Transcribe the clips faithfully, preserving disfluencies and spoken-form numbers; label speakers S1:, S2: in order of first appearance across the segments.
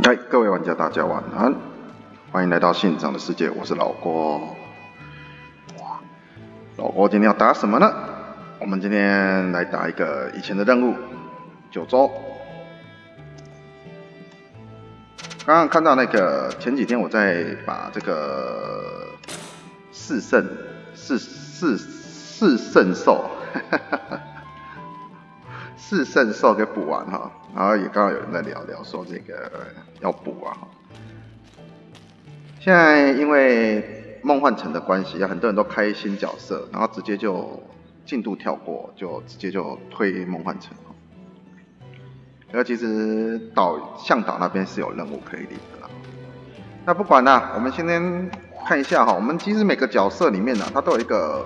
S1: 嗨，各位玩家，大家晚安，欢迎来到信长的世界，我是老郭。老郭今天要打什么呢？我们今天来打一个以前的任务，九州。刚刚看到那个前几天我在把这个四圣四四四圣兽，四圣兽给补完哈，然后也刚好有人在聊聊说这个要补啊。现在因为梦幻城的关系，很多人都开新角色，然后直接就进度跳过，就直接就推梦幻城。而其实岛向导那边是有任务可以领的啦。那不管啦，我们先先看一下哈，我们其实每个角色里面呢，它都有一个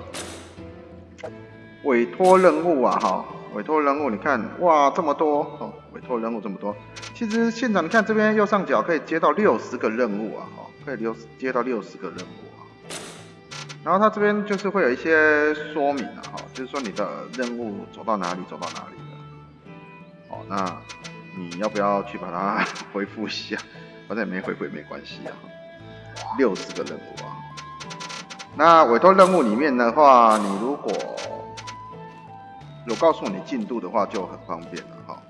S1: 委托任务啊哈。委托任务，你看，哇，这么多哦！委托任务这么多，其实现场你看这边右上角可以接到六十个任务啊，哈，可以六接到六十个任务啊。然后它这边就是会有一些说明啊，哈，就是说你的任务走到哪里，走到哪里了。哦，那你要不要去把它回复一下？反正也没回复也没关系啊。六十个任务啊。那委托任务里面的话，你如果有告诉你进度的话就很方便了哈。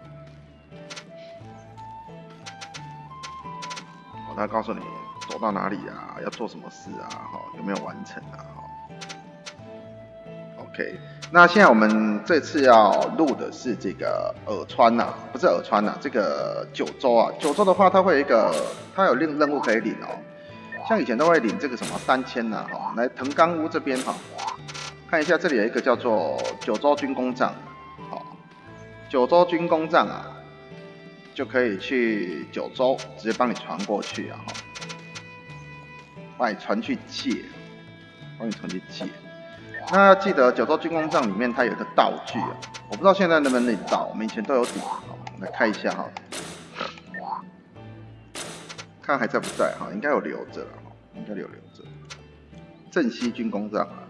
S1: 哦，他告诉你走到哪里啊，要做什么事啊，哈，有没有完成啊，哈。OK， 那现在我们这次要录的是这个耳川呐、啊，不是耳川呐、啊，这个九州啊，九州的话它会有一个，它有任任务可以领哦。像以前都会领这个什么三千呐，哈，来藤冈屋这边哈。看一下，这里有一个叫做九州军功杖，好，九州军功杖啊，就可以去九州直接帮你传过去啊，哈，帮你传去借，帮你传去借。那要记得九州军功杖里面它有一个道具啊，我不知道现在能不能领到，我们以前都有领，好，来看一下哈，看还在不在哈，应该有留着了哈，应该有留着。正西军功杖啊。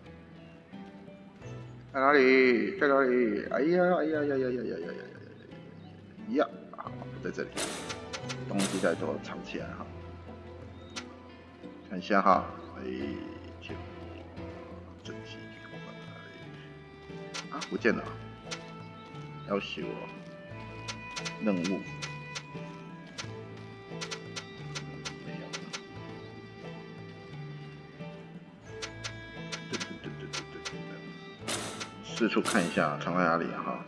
S1: 在哪里？在哪里？哎呀哎呀呀呀呀呀呀呀呀呀！好，不在这里，东西再都藏起来哈。看一下哈，哎，就正西军功杖哪里？啊，不见了，要修哦，任务。四处看一下，藏在哪里啊？哈！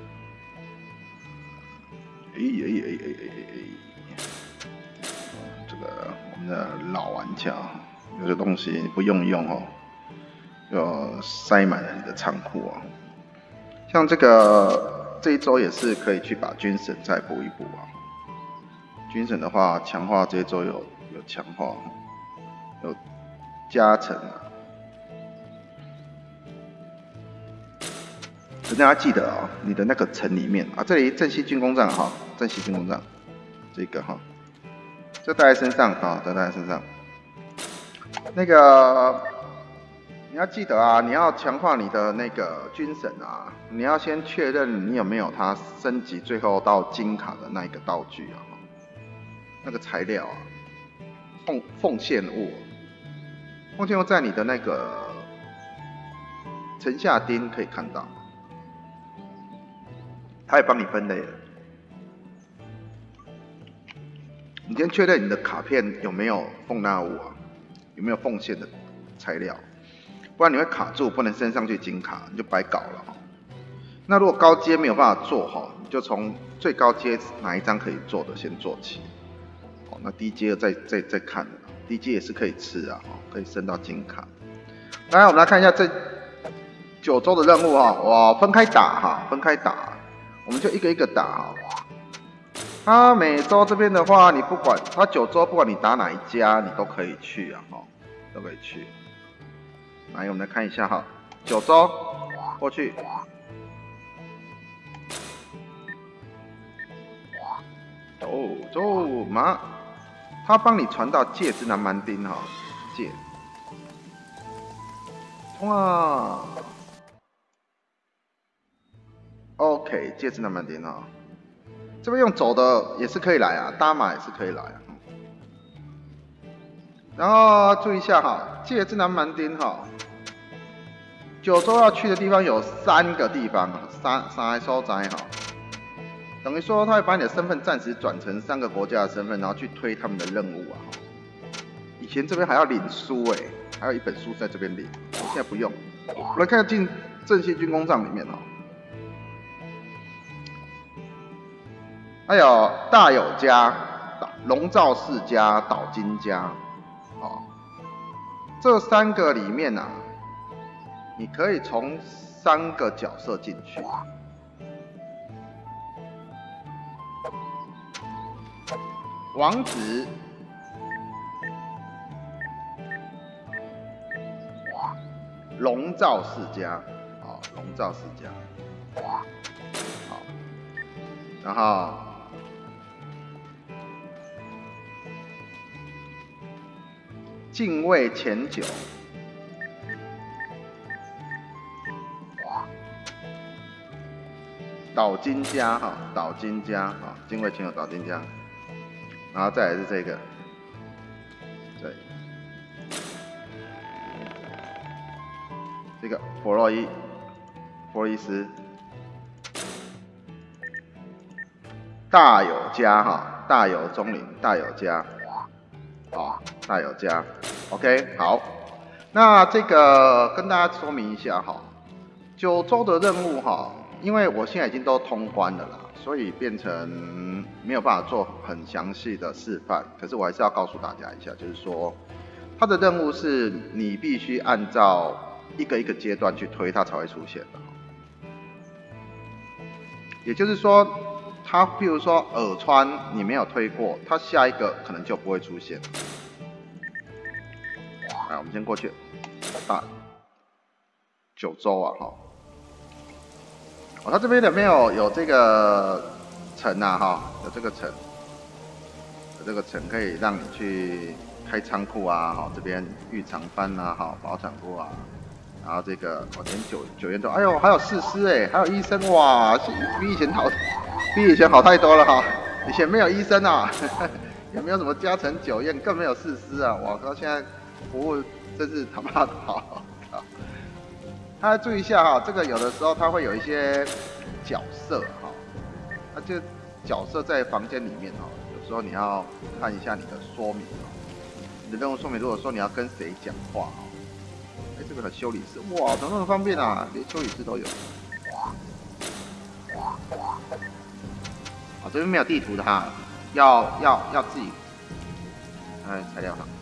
S1: 哎哎哎哎哎哎哎！这个我们的老玩家，有些东西不用用哦，就塞满了你的仓库啊。像这个这一周也是可以去把军神再补一补啊。军神的话，强化这一周有有强化，有加成啊。大家记得哦，你的那个城里面啊，这里正西军功杖哈，正西军功杖，这个哈，这带在身上啊，这带在身上。那个你要记得啊，你要强化你的那个军神啊，你要先确认你有没有它升级最后到金卡的那一个道具啊，那个材料啊，奉奉献物，奉献物在你的那个城下町可以看到。他也帮你分类了。你先确认你的卡片有没有奉纳物啊，有没有奉献的材料，不然你会卡住，不能升上去金卡，你就白搞了。那如果高阶没有办法做哈，你就从最高阶哪一张可以做的先做起。哦，那低阶再再再看，低阶也是可以吃啊，可以升到金卡。来，我们来看一下这九州的任务哈，哇，分开打哈，分开打。我们就一个一个打哈。他每周这边的话，你不管他九州，不管你打哪一家，你都可以去啊，哈，都可以去。来，我们来看一下哈，九州过去。走走马，他帮你传到界之南蛮町哈，界。哇。OK， 戒指南蛮町啊， 这边用走的也是可以来啊，搭马也是可以来啊。然后注意一下哈，芥之南蛮町哈，九州要去的地方有三个地方，三三个所在哈。等于说，他会把你的身份暂时转成三个国家的身份，然后去推他们的任务啊。以前这边还要领书哎、欸，还有一本书在这边领，我现在不用。我来看进正西军功帐里面哦。还有大有家、龙造世家、岛津家，哦，这三个里面啊，你可以从三个角色进去。王子，哇，龙造世家，哦，龙造世家，哇，好，然后近卫前九，哇，岛津家哈，岛津家哈，近卫前九岛津家。然后再来是这个，对，这个弗洛伊，弗洛伊斯，大有家哈，大有中领，大有家，啊，大有家 ，OK， 好，那这个跟大家说明一下哈，九州的任务哈，因为我现在已经都通关了啦。所以变成没有办法做很详细的示范，可是我还是要告诉大家一下，就是说，它的任务是你必须按照一个一个阶段去推，它才会出现的。也就是说，它譬如说耳川你没有推过，它下一个可能就不会出现。来，我们先过去，大九州啊，哈。哦，它这边有没有有这个城啊？哈，有这个城，有这个城可以让你去开仓库啊，哈，这边御长藩啊，哈，保产库啊，然后这个哦，连九九元都，哎呦，还有士师哎，还有医生哇，比以前好，比以前好太多了哈，以前没有医生啊，也没有什么加成酒宴，更没有士师啊，哇靠，现在服务真是他妈的好。大家注意一下哈，这个有的时候它会有一些角色哈，那就角色在房间里面哈，有时候你要看一下你的说明哦，你的任务说明，如果说你要跟谁讲话哦，哎，这个的修理师，哇，怎么那么方便啊，连修理师都有，哇哇哇，啊，这边没有地图的哈，要要要自己，哎，材料上，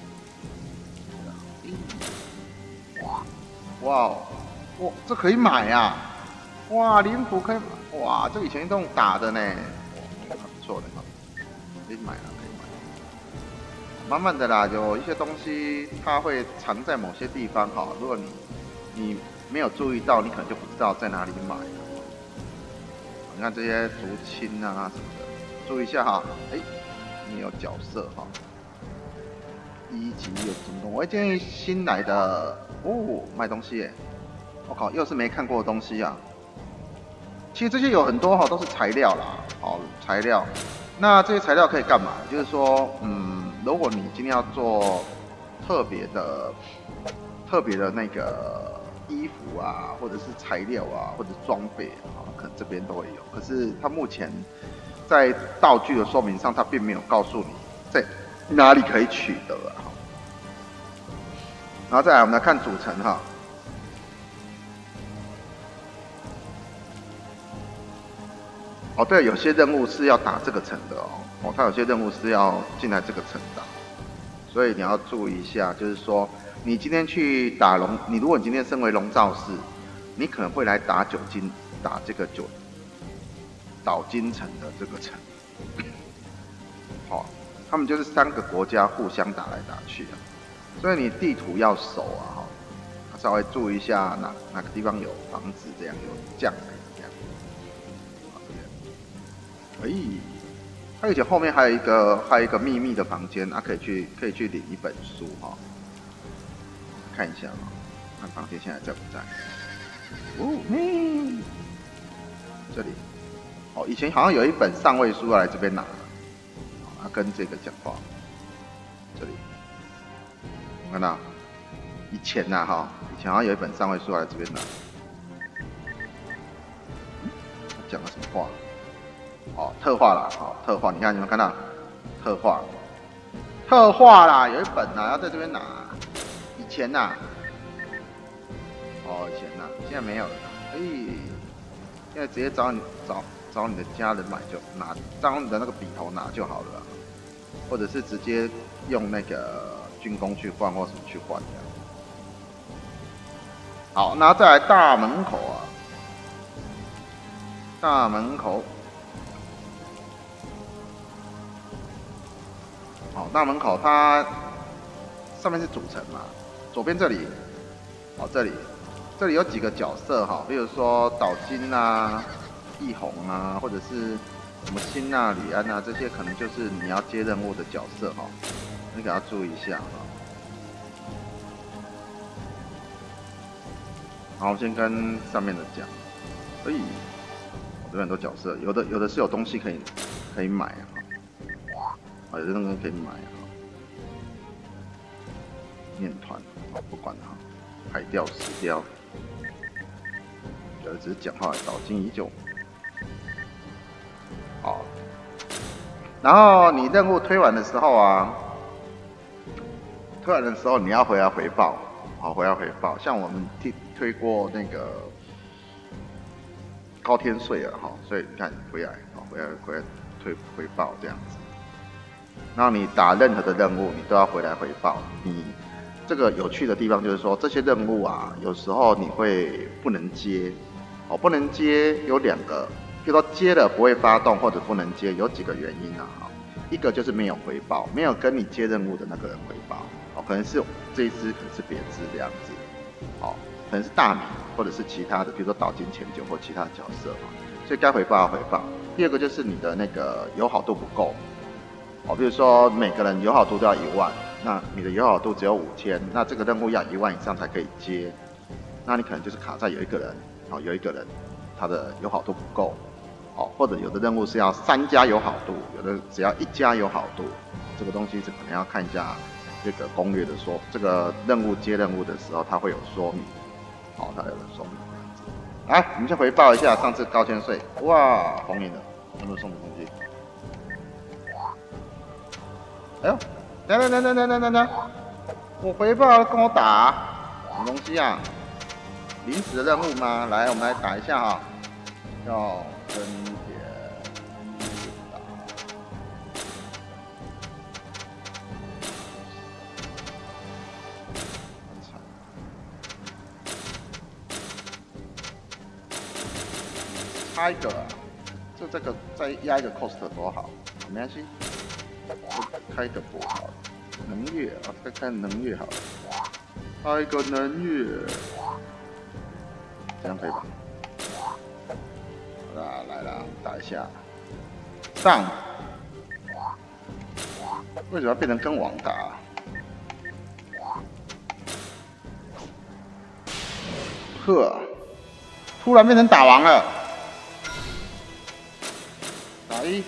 S1: 哇。哇哦，哇，这可以买啊！哇，灵符可以，哇，这以前用打的呢，哇，不错的哈，可以买了，可以买。慢慢的啦，有一些东西它会藏在某些地方哈，如果你你没有注意到，你可能就不知道在哪里买。你看这些竹青啊什么的，注意一下哈，哎，你有角色哈。一级有什么？我会建议新来的哦，卖东西耶！我靠，又是没看过的东西啊！其实这些有很多哈，都是材料啦，好材料。那这些材料可以干嘛？就是说，嗯，如果你今天要做特别的、特别的那个衣服啊，或者是材料啊，或者装备啊，可能这边都会有。可是它目前在道具的说明上，它并没有告诉你在哪里可以取得啊？然后再来，我们来看组成哈。哦，对，有些任务是要打这个城的哦。哦，它有些任务是要进来这个城的，所以你要注意一下，就是说，你今天去打龙，你如果你今天身为龙造士，你可能会来打九金，打这个九岛津城的这个城。好、哦，他们就是三个国家互相打来打去啊，所以你地图要熟啊哈、哦，稍微注意一下哪哪个地方有房子，这样有将领这样。好，这边，哎，它而且后面还有一个还有一个秘密的房间啊，可以去可以去领一本书哈、哦，看一下啊、哦，看房间现在在不在？哦，嘿，这里。 哦，以前好像有一本上位书要来这边拿，啊，跟这个讲话，这里，有看到？以前呐，哈，以前好像有一本上位书要来这边拿，他讲了什么话？哦，特化啦，好、哦，特化，你看你们看到？特化，特化啦，有一本呐、啊，要在这边拿。以前呐、啊，哦，以前呐、啊，现在没有了。哎，现在直接找你找找你的家人买就拿，找你的那个笔头拿就好了，或者是直接用那个军工去换或什么去换这样。好，那再来大门口啊，大门口。好，大门口它上面是主城嘛，左边这里，哦这里，这里有几个角色哈，比如说岛津啊、义弘啊，或者是什么辛纳吕安啊，这些可能就是你要接任务的角色哈，你给要注意一下哈。好，我先跟上面的讲，所以我这边很多角色，有的有的是有东西可以可以买啊。啊，有的东西可以买啊，面团，好，不管它，海钓、石雕，有的只是讲话，岛津已久。好，然后你任务推完的时候啊，推完的时候你要回来回报，好，回来回报。像我们推推过那个高天穗了哈，所以你看回来，好，回来回来推回报这样子。然后你打任何的任务，你都要回来回报。你这个有趣的地方就是说，这些任务啊，有时候你会不能接，哦，不能接有两个，比如说接了不会发动或者不能接，有几个原因啊，哈，一个就是没有回报，没有跟你接任务的那个人回报，哦，可能是这一只，可能是别只这样子，哦，可能是大米或者是其他的，比如说岛津前久或其他角色嘛，所以该回报要回报。第二个就是你的那个友好度不够。哦，比如说每个人友好度都要一万，那你的友好度只有五千，那这个任务要一万以上才可以接，那你可能就是卡在有一个人，哦，有一个人他的友好度不够，哦，或者有的任务是要三家友好度，有的只要一家友好度，这个东西是可能要看一下这个攻略的说，这个任务接任务的时候它会有说明，好，它有说明这样子。来，我们先回报一下上次高千岁，哇，红赢了，有没有送的东西？哎呦，等等等等等等等等，我回报跟我打，什么东西啊？临时的任务吗？来，我们来打一下哈，要跟点打。差一个啊，就这个再压一个 cost 多好，没关系。开个补好了，能月啊，再开能月好了，开个能月，这样可以吧？好啦，来啦，打一下，上，为什么要变成跟王打、啊？呵，突然变成打王了，打一。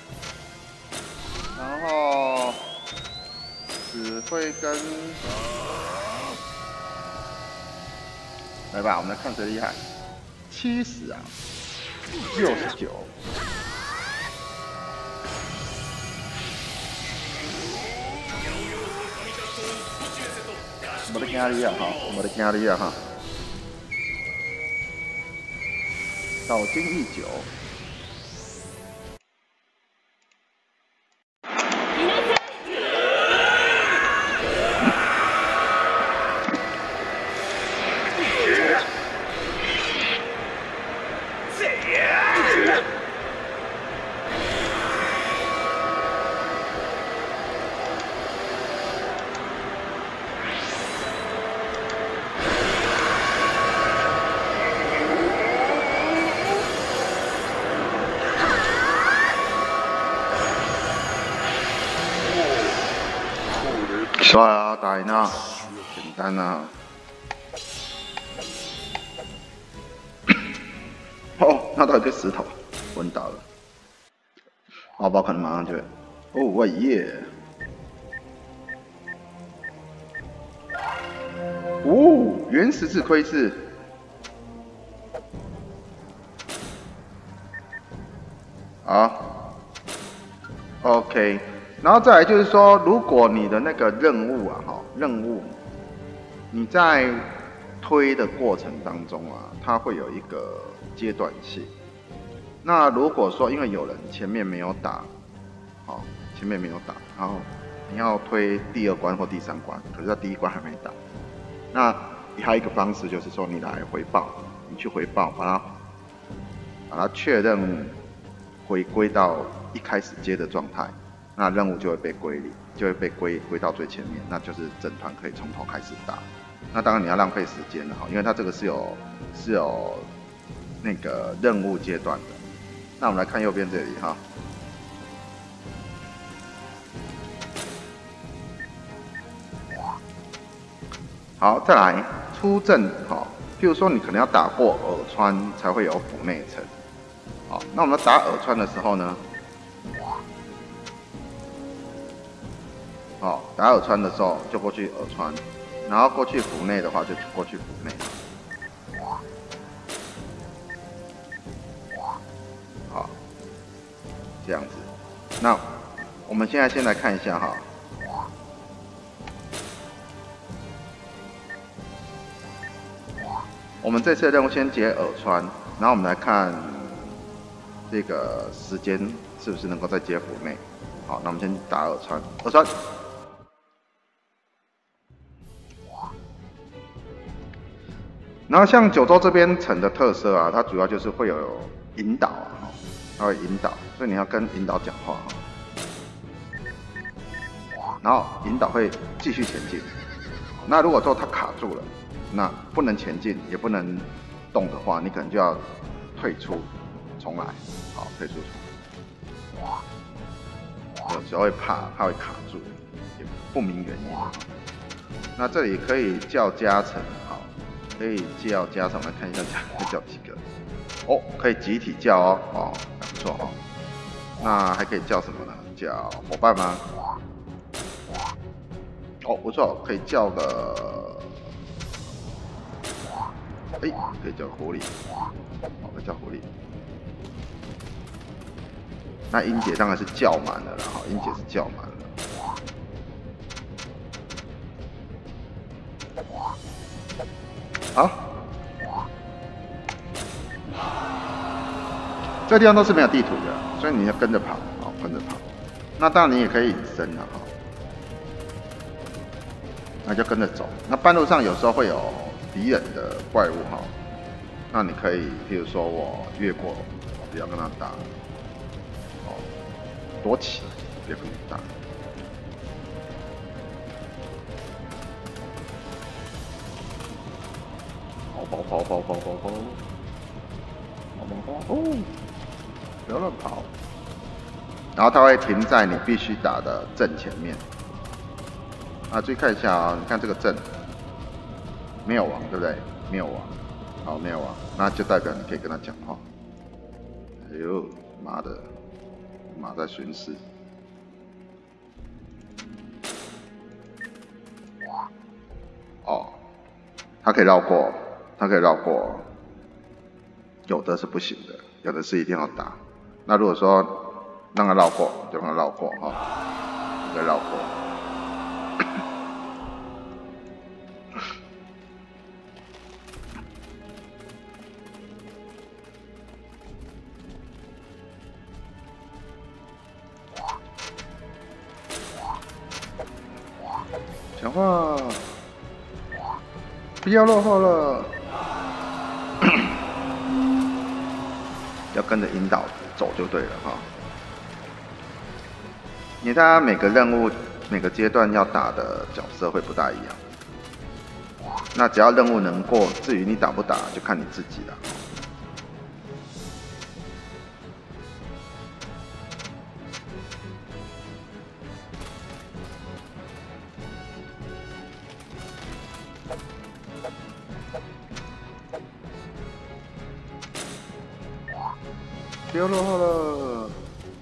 S1: 然后只会跟，来吧，我们来看谁厉害。七十啊，六十九。我的压力啊哈，我的压力啊哈。岛津义久。帅啊，打赢了，简单啊。哦，那到一个石头。 昏倒了，猫宝可能马上就会，哦，喂耶！哦，原十字窥视。好 ，OK， 然后再来就是说，如果你的那个任务啊，哈，任务你在推的过程当中啊，它会有一个阶段性。那如果说因为有人前面没有打，好，前面没有打，然后你要推第二关或第三关，可是他第一关还没打，那还有一个方式就是说你来回报，你去回报，把它把它确认回归到一开始接的状态，那任务就会被归零，就会被归归到最前面，那就是整团可以从头开始打。那当然你要浪费时间了哈，因为它这个是有是有那个任务阶段的。那我们来看右边这里哈。好，再来出阵哈，譬如说你可能要打过耳川才会有府内城。好，那我们打耳川的时候呢，好，打耳川的时候就过去耳川，然后过去府内的话就过去府内。好，这样子。那我们现在先来看一下哈。我们这次的任务先解耳川，然后我们来看这个时间是不是能够再接府内。好，那我们先打耳川，耳川。然后像九州这边城的特色啊，它主要就是会有引导啊，它会引导，所以你要跟引导讲话哈。然后引导会继续前进。那如果说它卡住了，那不能前进也不能动的话，你可能就要退出，重来，好，退出重来。有时候会怕，怕会卡住，也不明原因。那这里可以叫加成，好，可以叫加成，来看一下可以叫几个。哦，可以集体叫哦，哦，还不错哦。那还可以叫什么呢？叫伙伴吗？哦，不错，可以叫个。哎，可以叫狐狸，好，可以叫狐狸。那英姐当然是叫满了啦，哈，英姐是叫满了。好，这地方都是没有地图的，所以你要跟着跑，好，跟着跑。那当然你也可以隐身了，哈，那就跟着走。那半路上有时候会有敌人的怪物哈，那你可以，譬如说我越过，不要跟他打，哦，躲起，别跟他打。跑跑跑跑跑跑跑，跑跑跑哦，不要乱跑。然后它会停在你必须打的阵前面。啊，注意看一下啊，你看这个阵。没有王，对不对？没有王，好，没有王，那就代表你可以跟他讲话。哎呦，妈的，马在巡视。哦，他可以绕过，他可以绕过。有的是不行的，有的是一定要打。那如果说让他绕过，就让他绕过哈，可以绕过。讲话，不要落后了，要跟着引导走就对了哈。因为它每个任务、每个阶段要打的角色会不大一样。那只要任务能过，至于你打不打，就看你自己了。 不要落后了。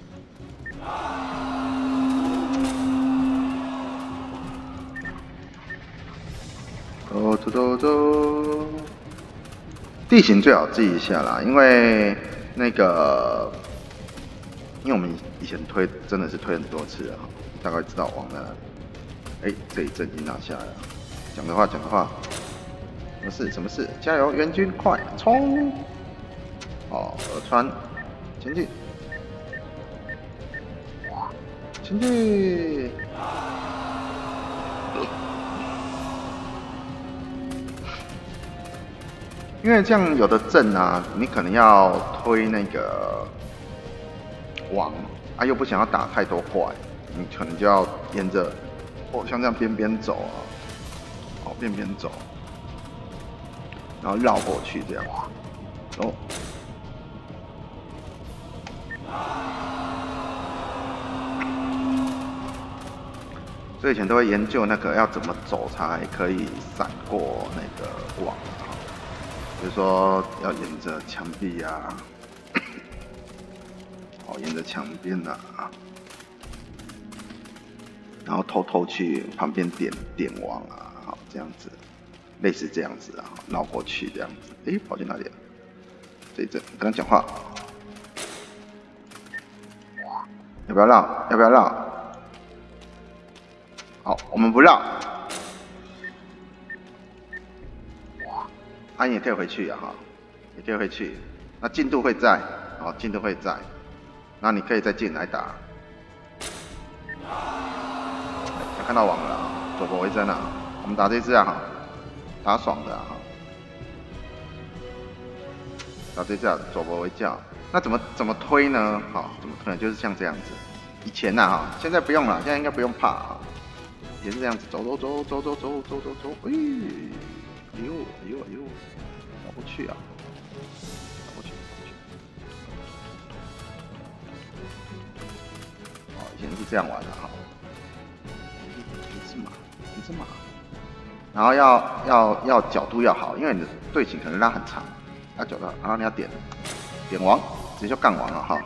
S1: 走走走走，地形最好记一下啦，因为那个，因为我们以前推真的是推很多次了，大概知道往哪里。哎，这一阵已经拿下来了。讲的话，讲的话，什么事？什么事？加油，援军，快冲！哦，耳川，前进，前进。因为这样有的阵啊，你可能要推那个网啊，又不想要打太多怪，你可能就要沿着哦，像这样边边走啊，哦边边走，然后绕过去这样，哦。所以以前都会研究那个要怎么走才可以闪过那个网啊。比如说要沿着墙壁啊，哦，沿着墙边啊，然后偷偷去旁边点点网啊，好这样子，类似这样子啊，绕过去这样子。诶，跑去哪里了？这一阵跟他讲话，要不要绕？要不要绕？好，我们不绕。啊，你也可以回去啊，哈，也可以回去。那进度会在，哦，进度会在。那你可以再进来打。有看到网了啊，左国为真啊。我们打这只啊，哈，打爽的啊，哈。打这只啊，左国为教。那怎么怎么推呢？好，怎么推呢？就是像这样子。以前呐，哈，现在不用了，现在应该不用怕啊。也是这样子，走走走走走走走走走，哎。哎呦哎呦哎呦，绕过去啊！绕过去，绕过去。哦，以前是这样玩的哈。一只马，一只马。然后要要要角度要好，因为你的队形可能拉很长，要角度好，然后你要点点王，直接就干王了哈。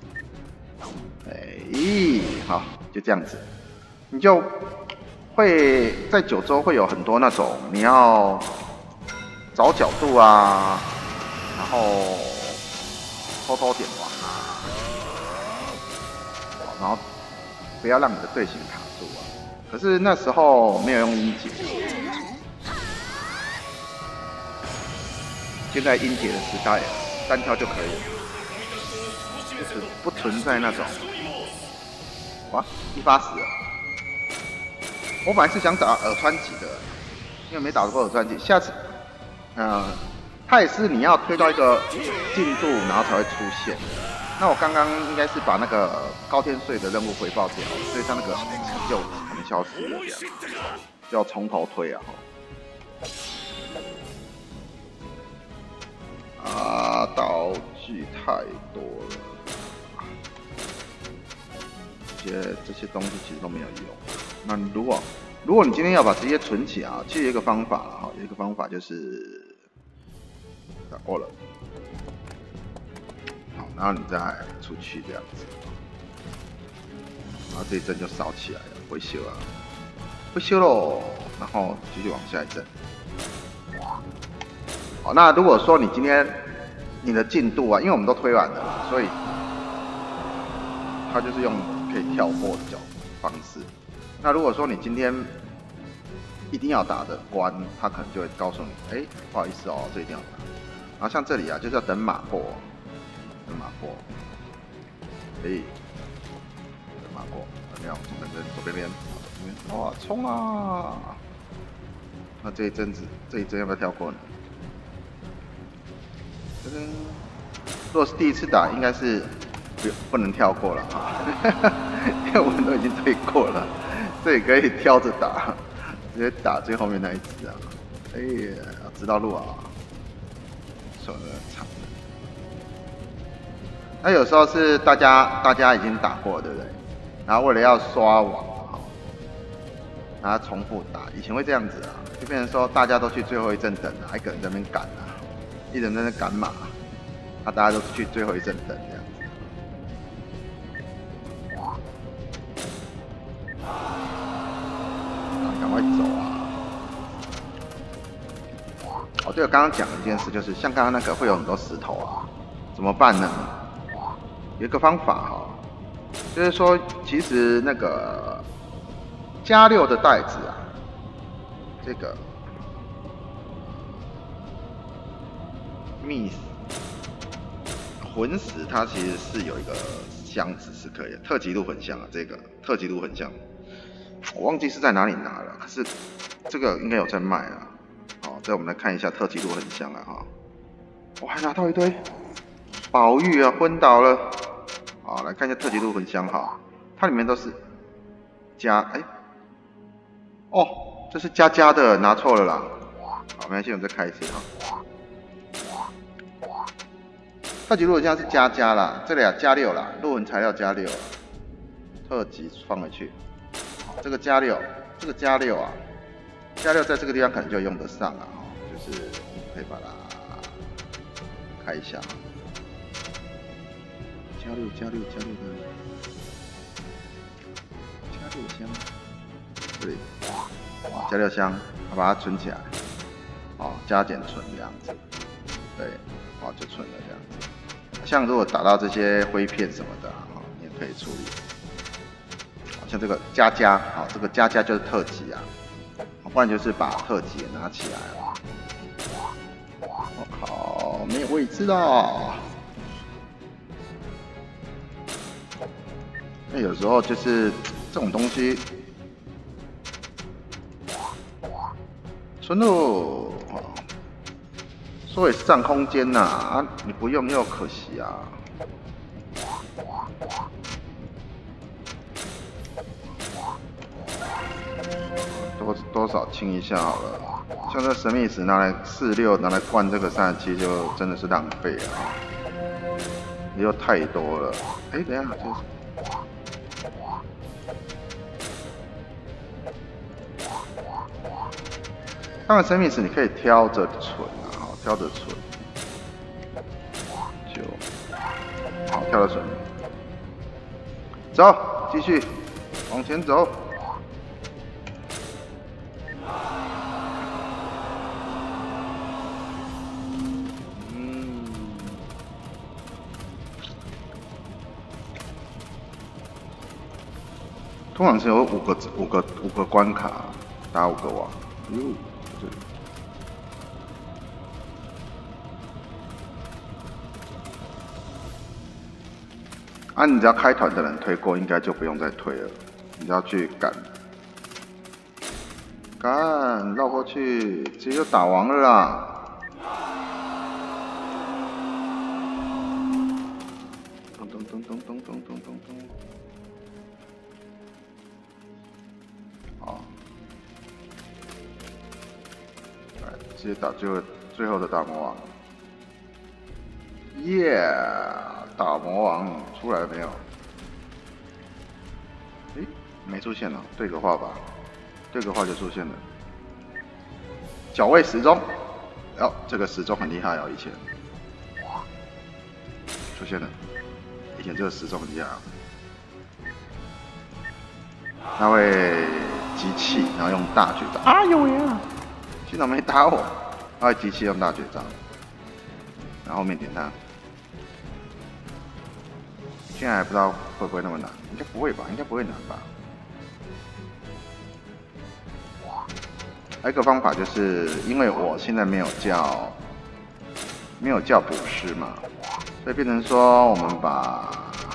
S1: 哎，好，就这样子，你就会在九州会有很多那种你要找角度啊，然后偷偷点王啊，然后不要让你的队形卡住啊。可是那时候没有用音节，现在音节的时代啊，单挑就可以了，就是不存在那种哇一发死了。我本来是想打耳川级的，因为没打过耳川级，下次。呃，它也是你要推到一个进度，然后才会出现。那我刚刚应该是把那个高天穗的任务回报掉，所以它那个成就可能消失了，这样就要从头推啊！啊，道具太多了，这些这些东西其实都没有用。那如果如果你今天要把这些存起啊，其实有一个方法哈，有一个方法就是打过了，好，然后你再出去这样子，然后这一阵就烧起来了，会修啊，会修喽，然后继续往下一阵，哇，好，那如果说你今天你的进度啊，因为我们都推完了，所以它就是用可以跳过的角方式。那如果说你今天一定要打的关，他可能就会告诉你，哎、欸，不好意思哦，这一定要打。然后像这里啊，就是要等马过，等马过，哎、欸，等马过，没有，等等左边边，左边，哇，冲啊！那这一阵子，这一阵要不要跳过呢？噔噔，如果是第一次打，应该是不不能跳过了啊，因为我们都已经推过了。这也可以挑着打，直接打最后面那一只啊！哎呀，知道路啊，手的长的。那有时候是大家大家已经打过，对不对？然后为了要刷网哈，然后重复打，以前会这样子啊，就变成说大家都去最后一阵等啊，一个人在那边赶啊，一人在那赶马，啊大家都去最后一阵等这样子。 哦，对了，刚刚讲一件事，就是像刚刚那个会有很多石头啊，怎么办呢？有一个方法哈、哦，就是说，其实那个加六的袋子啊，这个 miss 魂石，它其实是有一个箱子是可以的，特级鹿魂箱啊，这个特级鹿魂箱，我忘记是在哪里拿了，可是这个应该有在卖啊。好，再我们来看一下特级鹿魂箱啊哈，我还拿到一堆宝玉啊，昏倒了。好，来看一下特级鹿魂箱哈，它里面都是加哎、欸，哦，这是加加的，拿错了啦。好，没关系，我们再开一次哈。特级鹿魂箱是加加啦，这里啊加六啦，鹿魂材料加六，特级放回去。这个加六，这个加六啊，加六在这个地方可能就用得上啊，就是可以把它开一下。加六加六加六的加六箱，这里加六箱，把它存起来，哦，加减存这样子，对，哦就存了这样子。像如果打到这些灰片什么的啊，你也可以处理。像这个加加，好，这个加加就是特级啊，不然就是把特级也拿起来了。我靠，没有位置啊！那有时候就是这种东西，存入，说也是占空间呐，啊，你不用又可惜啊。多多少清一下好了，像这神秘石拿来四六拿来灌这个三十七就真的是浪费啊，又太多了。哎、欸，等一下，这是。当然，生命石你可以挑着存啊，好，挑着存，就，好，挑着存，走，继续往前走。嗯，通常是有五个五个五个关卡，打五个网。哟。啊，你只要开团的人推过，应该就不用再推了。你只要去赶，赶绕过去，直接就打完了啦。咚咚咚咚咚咚咚咚咚。好，来直接打最后最后的大魔王。耶、yeah! 大魔王出来了没有？诶，没出现了，对个话吧，对个话就出现了。角位时钟，哦，这个时钟很厉害哦，以前，出现了，以前这个时钟很厉害啊，它会集气，然后用大绝招。哎呦呀！幸好没打我，它会集气用大绝招，然后后面点它。现在还不知道会不会那么难，应该不会吧？应该不会难吧？还有一个方法就是，因为我现在没有叫没有叫捕师嘛，所以变成说我们把，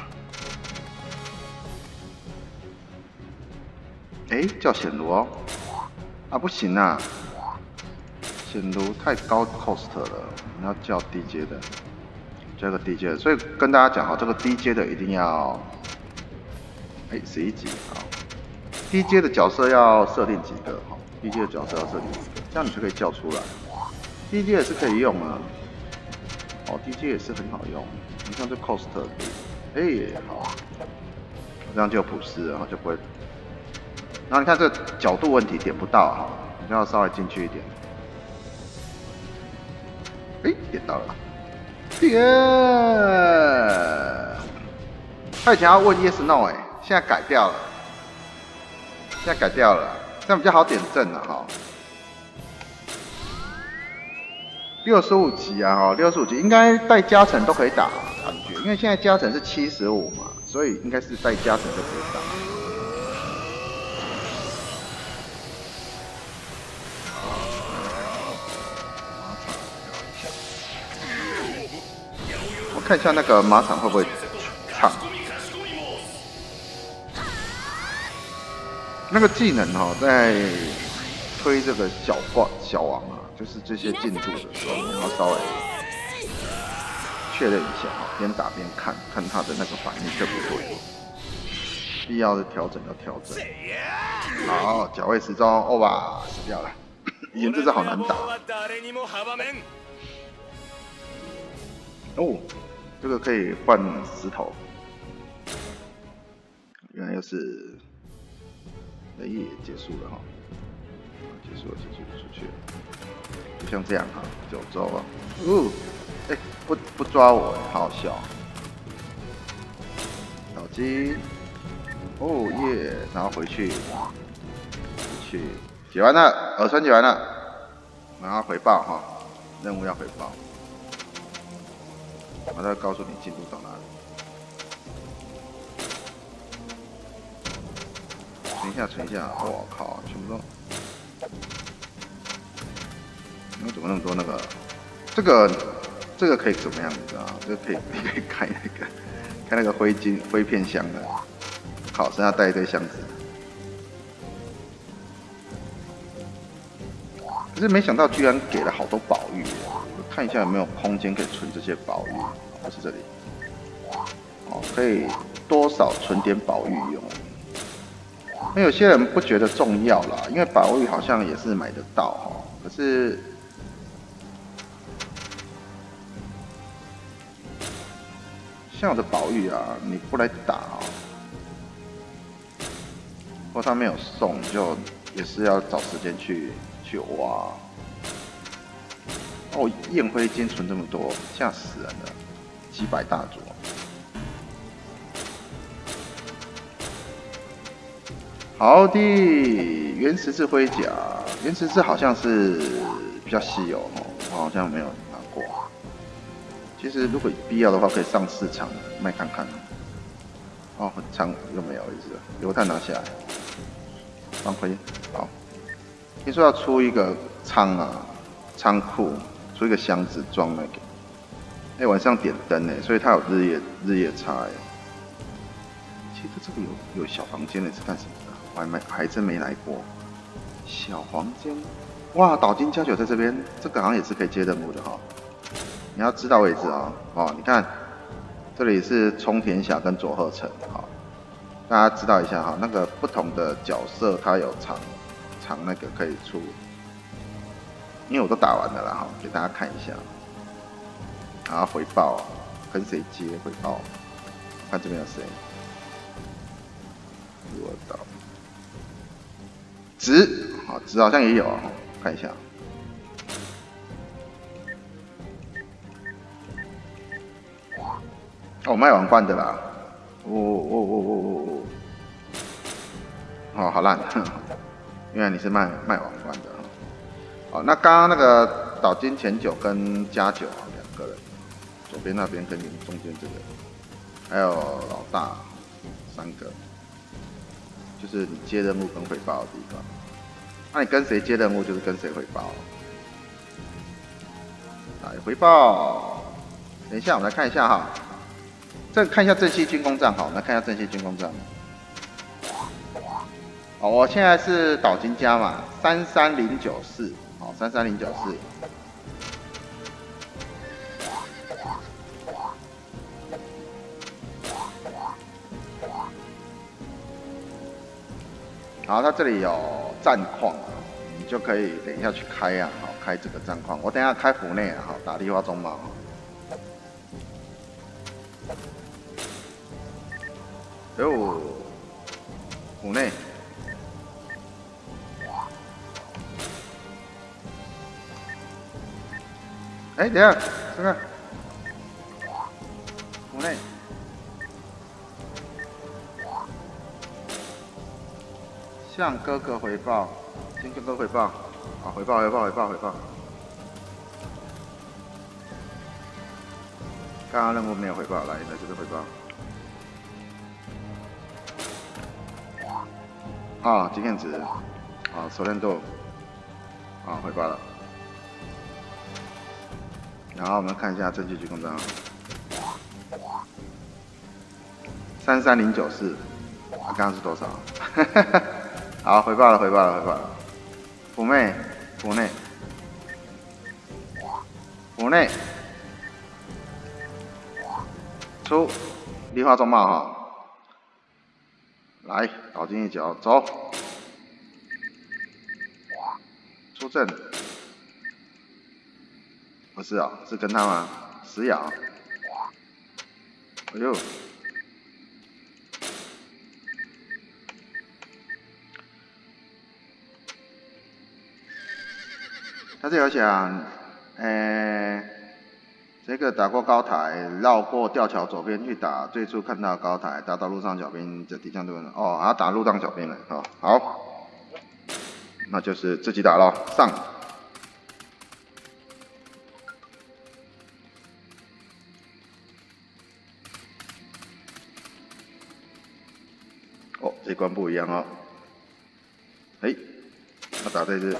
S1: 哎，叫显炉哦，啊不行啊，显炉太高 cost 了，你要叫低阶的。这个低阶的，所以跟大家讲哈，这个低阶的一定要，哎，十一级好，低阶的角色要设定几个哈，低阶的角色要设定几个，这样你就可以叫出来。低阶也是可以用啊，哦，低阶也是很好用，你看这 cost 可以，哎，好，这样就有普斯了，就不会。然后你看这个角度问题点不到哈，你就要稍微进去一点。哎，点到了。耶！他以前要问 yes no 哎、欸，现在改掉了，现在改掉了，这样比较好点阵了哈。 六十五级啊，哦，六十五级应该带加成都可以打，感觉，因为现在加成是七十五嘛，所以应该是带加成就可以打。我看一下那个马场会不会唱。那个技能哈、哦，在推这个小怪小王啊，就是这些进度的时候，你要稍微确认一下哈，边打边看看他的那个反应对不对，必要的调整要调整。好，脚位时钟，欧巴死掉了，以前这只好难打。哦，这个可以换石头，原来又是。雷也结束了哈，结束了，结束了，出去了，就像这样哈，九州啊，哦，哎、欸，不不抓我，好好笑，小鸡，哦耶，然后回去，回去，解完了，耳栓解完了，然后回报哈，任务要回报，我再告诉你进度到哪里。存一下，存一下，我靠，全部都，那怎么那么多那个？这个这个可以怎么样？你知道吗？这个可以你可以开那个开那个灰烬灰片箱的，好，剩下带一堆箱子。可是没想到居然给了好多宝玉，我看一下有没有空间可以存这些宝玉，不是这里，哦，可以多少存点宝玉用。那有些人不觉得重要啦，因为宝玉好像也是买得到哈。可是，像我的宝玉啊，你不来打啊，或他没有送，就也是要找时间去去挖。哦，焰灰金存这么多，吓死人了，几百大镯。好的，原石质盔甲，原石质好像是比较稀有哦，我好像没有拿过。其实如果有必要的话，可以上市场卖看看。哦，很长又没有意思了，榴弹拿下来，放回好。听说要出一个仓啊，仓库出一个箱子装那个。哎、欸，晚上点灯哎，所以它有日夜日夜差哎。其实这个有有小房间的是干什么的？我还没还真没来过。小房间，哇，岛津加酒在这边，这个好像也是可以接任务的哈、哦。你要知道位置啊、哦，哦，你看这里是冲田峡跟佐贺城，好，大家知道一下哈，那个不同的角色它有藏藏那个可以出，因为我都打完了啦哈，给大家看一下，然后回报跟谁接回报，看这边有谁。我到值，好值好像也有啊，看一下。哦，卖王冠的啦，哦哦哦哦哦哦，哦好烂，原来你是卖卖王冠的。哦，那刚刚那个岛津前九跟加九两个人，左边那边跟中间这个，还有老大三个。就是你接任务跟回报的地方，那、啊、你跟谁接任务就是跟谁回报。来回报，等一下我们来看一下哈，这个看一下正西军工站好，我们来看一下正西军工站。哦，我现在是岛津家嘛，三三零九四，好，三三零九四。然后它这里有战况，你就可以等一下去开啊，好开这个战况。我等一下开府内啊，好打梨花中茂。哟，府内。哎，等一下，这个府内。向哥哥回报，先跟哥哥回报，好，回报回报回报回报。 刚刚任务没有回报，来，来这个回报。啊，经验值，啊，熟练度，啊，回报了。然后我们看一下证据局公章，三三零九四，刚刚是多少？好，回报了，回报了，回报了。妩媚，妩内，妩内。 出梨花中帽哈，来倒进一脚，走，出阵，不是啊，是跟他吗？死咬，哎呦，他这有讲，诶、欸。 这个打过高台，绕过吊桥左边去打，最初看到高台，打到路上小兵这敌将对面。哦，啊打路上小兵了，好，好，那就是自己打了，上。哦，这关不一样哦。哎，他打这只。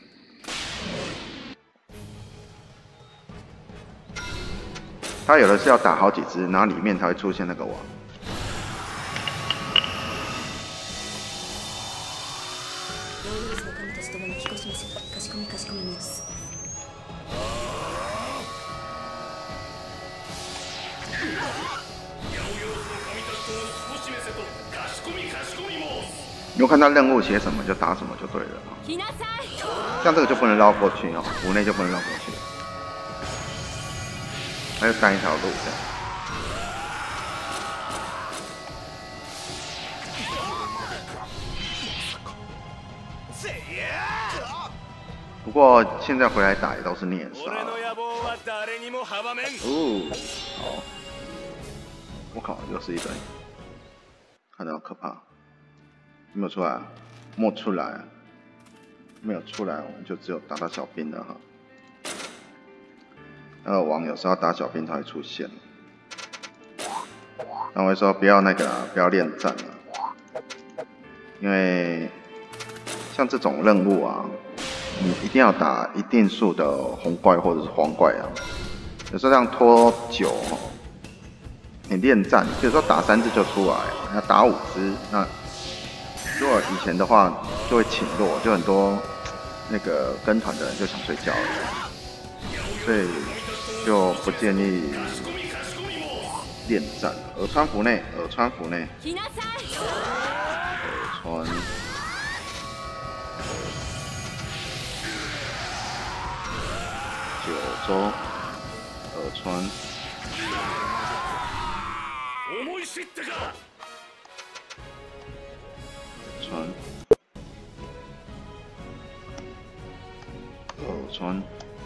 S1: 它有的是要打好几只，然后里面才会出现那个网。你有看到任务写什么就打什么就对了。像这个就不能绕过去哦，屋内就不能绕过去。 还有单一条路这样。不过现在回来打也都是念杀。哦，好，我靠，又是一本，看到可怕，没有出来，没出来，没有出来，我们就只有打到小兵了哈。 那个网有时候打小兵才会出现，那我会说不要那个、啊，不要恋战了，因为像这种任务啊，你一定要打一定数的红怪或者是黄怪啊，有时候这样拖久哦，你恋战，比如说打三只就出来，要打五只，那如果以前的话就会倾落，就很多那个跟团的人就想睡觉了，所以。 就不建议恋战。耳穿服内，耳穿服内，耳穿，九州，耳穿，穿，耳穿。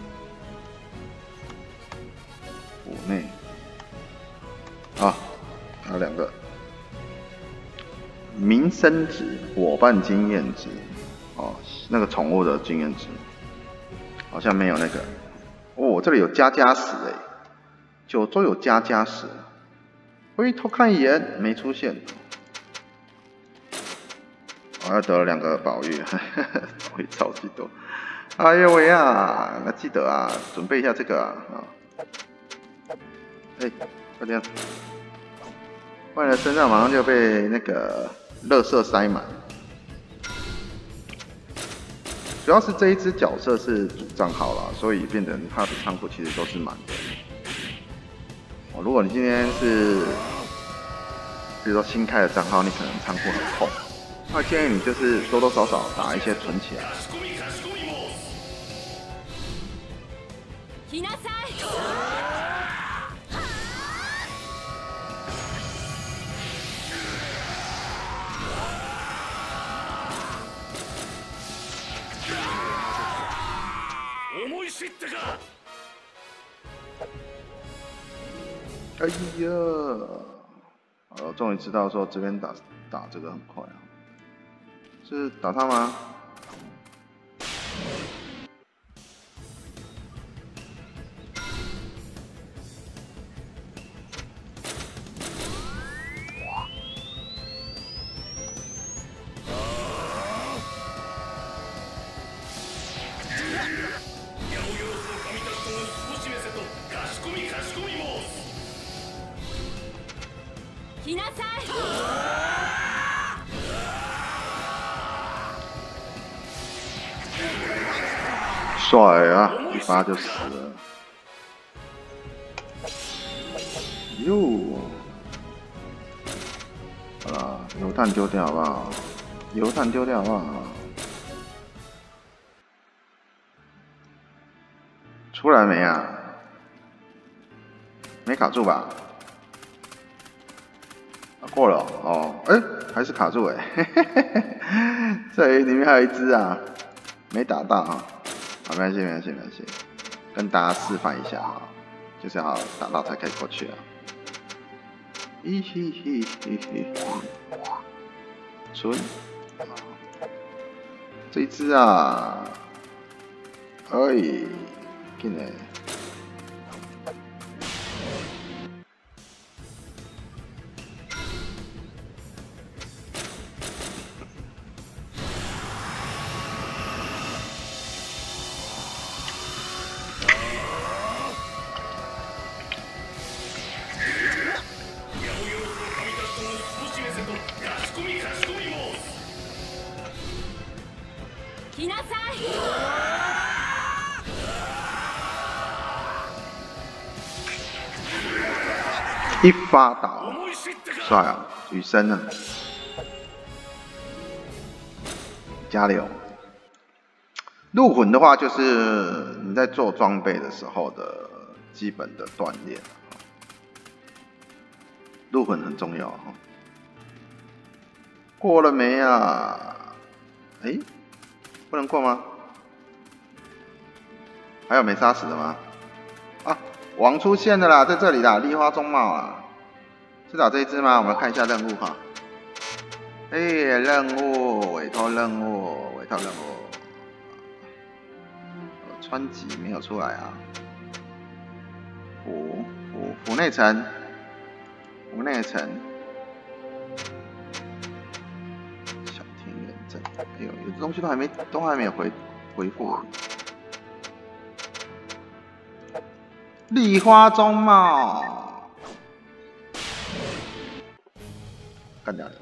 S1: 府内，啊，还有两个民生值、伙伴经验值，哦，那个宠物的经验值，好像没有那个。哦，这里有加加十哎，九州有加加十，回头看一眼没出现。我、哦、又得了两个宝玉，宝玉超级多。哎呦喂呀，那记得啊，准备一下这个啊。啊 哎，快点！不然身上马上就被那个垃圾塞满。主要是这一只角色是主账号啦，所以变成他的仓库其实都是满的。哦，如果你今天是，比如说新开的账号，你可能仓库很空，那建议你就是多多少少打一些存起来。哎呀，好了，终于知道说这边打打这个很快啊，是打他吗？ 帅啊！一发就死了。哟，好啦，油弹丢掉好不好？油弹丢掉好不好？出来没啊？没卡住吧？啊、过了哦，哎、欸，还是卡住哎、欸，这里面还有一只啊，没打到啊。好，没关系，没关系，没关系，跟大家示范一下啊，就是要打到才可以过去啊。咦嘿嘿嘿嘿，存，这一只啊，哎，进来。一发倒，帅啊！雨生啊，加油！入魂的话，就是你在做装备的时候的基本的锻炼。入魂很重要哈。过了没啊？哎、欸，不能过吗？还有没杀死的吗？啊！王出现了啦，在这里啦，梨花中帽啊，是打这一只吗？我们看一下任务哈。哎、欸，任务，委托任务，委托任务，川崎没有出来啊。府府府内城，府内城，小田园镇，哎呦，有的东西都还没都还没有回回复。梨花中帽，干掉了。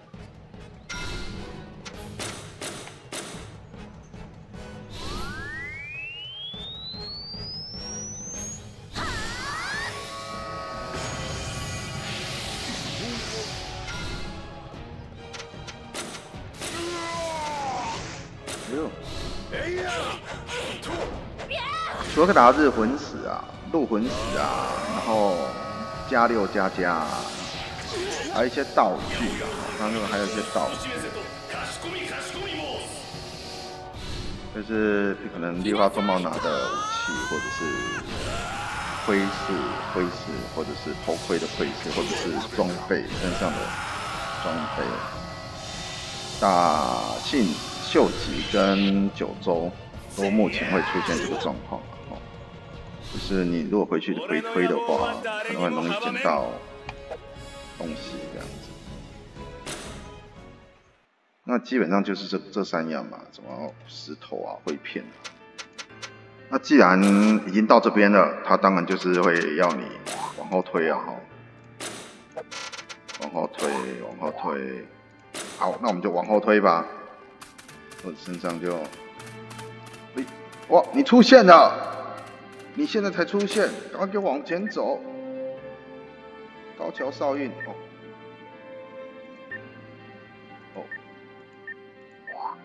S1: 哎呦，除了打日魂死啊。入魂石啊，然后加六加加、啊，还有一些道具啊，它那个还有一些道具，就是可能梨花中帽拿的武器，或者是盔饰、盔饰，或者是头盔的盔饰，或者是装备身上的装备。打信秀吉跟九州都目前会出现这个状况。就是你如果回去回推的话，可能很容易捡到东西这样子。那基本上就是这这三样嘛，什么石头啊、灰片啊。那既然已经到这边了，它当然就是会要你往后推啊，哈，往后推，往后推。好，那我们就往后推吧。我身上就，哎，哇，你出现了！你现在才出现，赶快给我往前走。高桥少运，哦，哦，哇！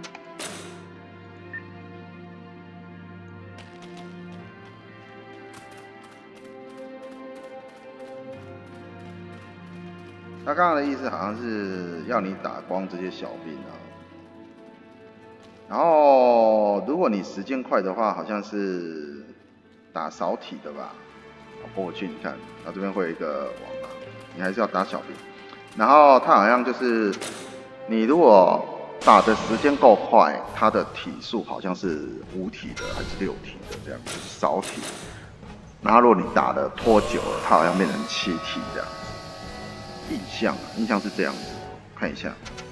S1: 他刚刚的意思好像是要你打光这些小兵啊。然后，如果你时间快的话，好像是。打扫体的吧，过去你看，它这边会有一个网嘛，你还是要打小兵。然后它好像就是，你如果打的时间够快，它的体数好像是五体的还是六体的这样，就是扫体。然后如果你打的拖久了，它好像变成七体这样。印象，印象是这样子，看一下。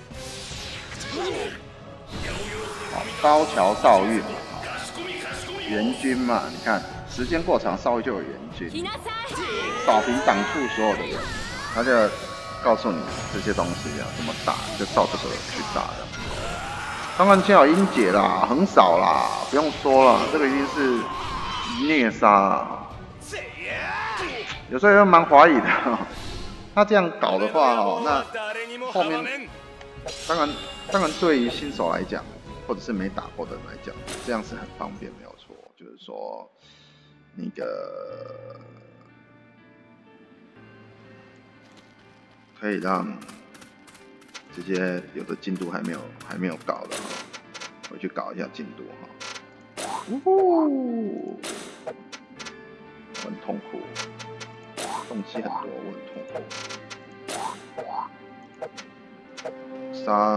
S1: 好，高桥少运，援军嘛，你看。时间过长，稍微就有援军，扫平挡住所有的人，他的告诉你这些东西啊怎么打，就照这个去打的。当然，现在有音节啦，很少啦，不用说了，这个一定是虐杀啊。有时候也蛮怀疑的、哦，他这样搞的话哦，那后面当然当然对于新手来讲，或者是没打过的人来讲，这样是很方便，没有错。就是说那个可以让这些有的进度还没有还没有搞的哈，回去搞一下进度哈。呜呼，我很痛苦，东西很多，我很痛苦。杀，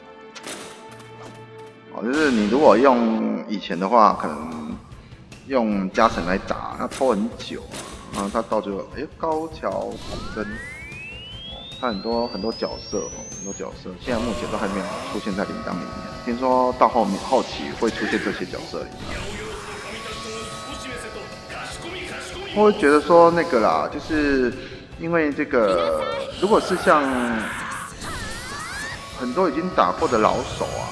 S1: 哦，就是你如果用以前的话，可能用加成来打，那拖很久啊，然后他到最后，哎，高桥统真。他很多很多角色哦，很多角色，现在目前都还没有出现在铃铛里面。听说到后面后期会出现这些角色里面。我会觉得说那个啦，就是因为这个，如果是像很多已经打过的老手啊，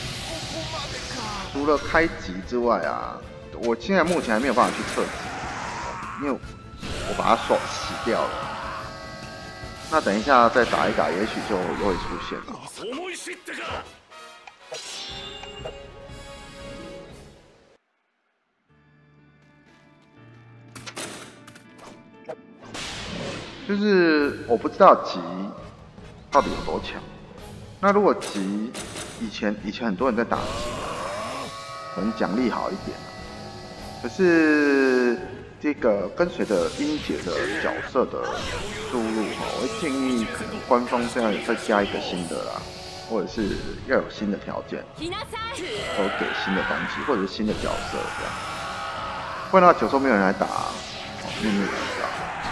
S1: 除了开级之外啊，我现在目前还没有办法去测级，因为我把它手洗掉了。那等一下再打一打，也许就又会出现了。就是我不知道级到底有多强。那如果级以前以前很多人在打级，可能奖励好一点。可是这个跟随着音节的角色的输入哈，我会建议可能官方这样再加一个新的啦，或者是要有新的条件，或给新的东西，或者是新的角色这样，不然的话有时候没有人来打，秘密来打。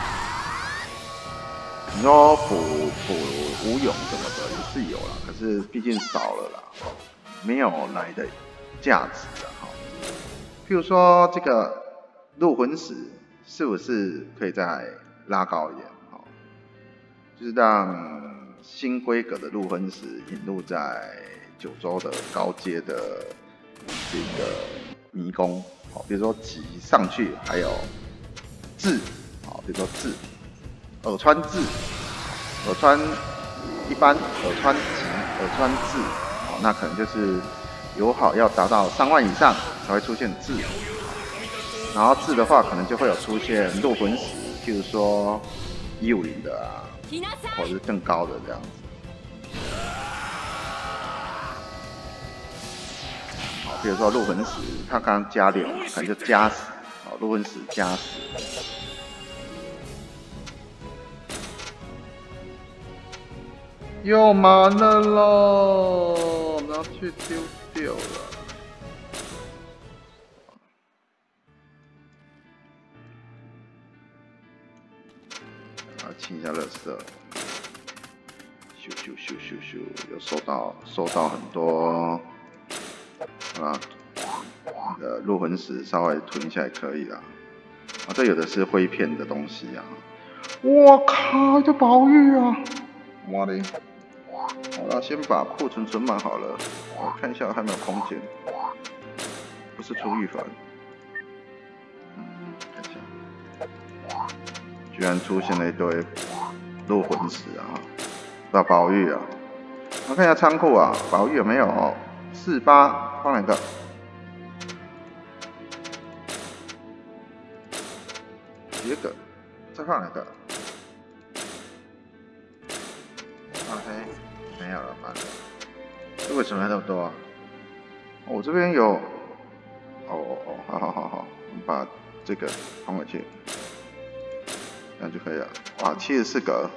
S1: 你说补补无勇什么的也是有啦，可是毕竟少了啦，没有来的价值啦哈。譬如说这个入魂石是不是可以再拉高一点？好，就是让新规格的入魂石引入在九州的高阶的这个迷宫，好，比如说级上去还有智，好，比如说智。耳川智，耳川一般，耳川级，耳川智，好，那可能就是友好要达到三万以上才会出现智，然后智的话可能就会有出现入魂石，譬如说一五零的啊，或者是更高的这样子。好，比如说入魂石，它刚刚加六，可能就加十，好，入魂石加十。又满了咯，拿去丢掉了。啊，清一下垃圾。咻咻咻咻咻，有收到收到很多啊，呃，入魂石稍微囤一下也可以啦。啊，这有的是灰片的东西啊。我靠，这宝玉啊！妈的！好了，先把库存存满好了。我看一下还有没有空间。不是出玉凡，嗯，看一下，居然出现了一堆入魂石啊！不宝玉啊！我看一下仓库啊，宝玉有没有？四八放哪个？桔梗，再放哪个？OK， 没有了，完了。这为什么还那么多啊？哦、我这边有，哦哦哦，好好好好，我们把这个放回去，这样就可以了。哇，七十四格。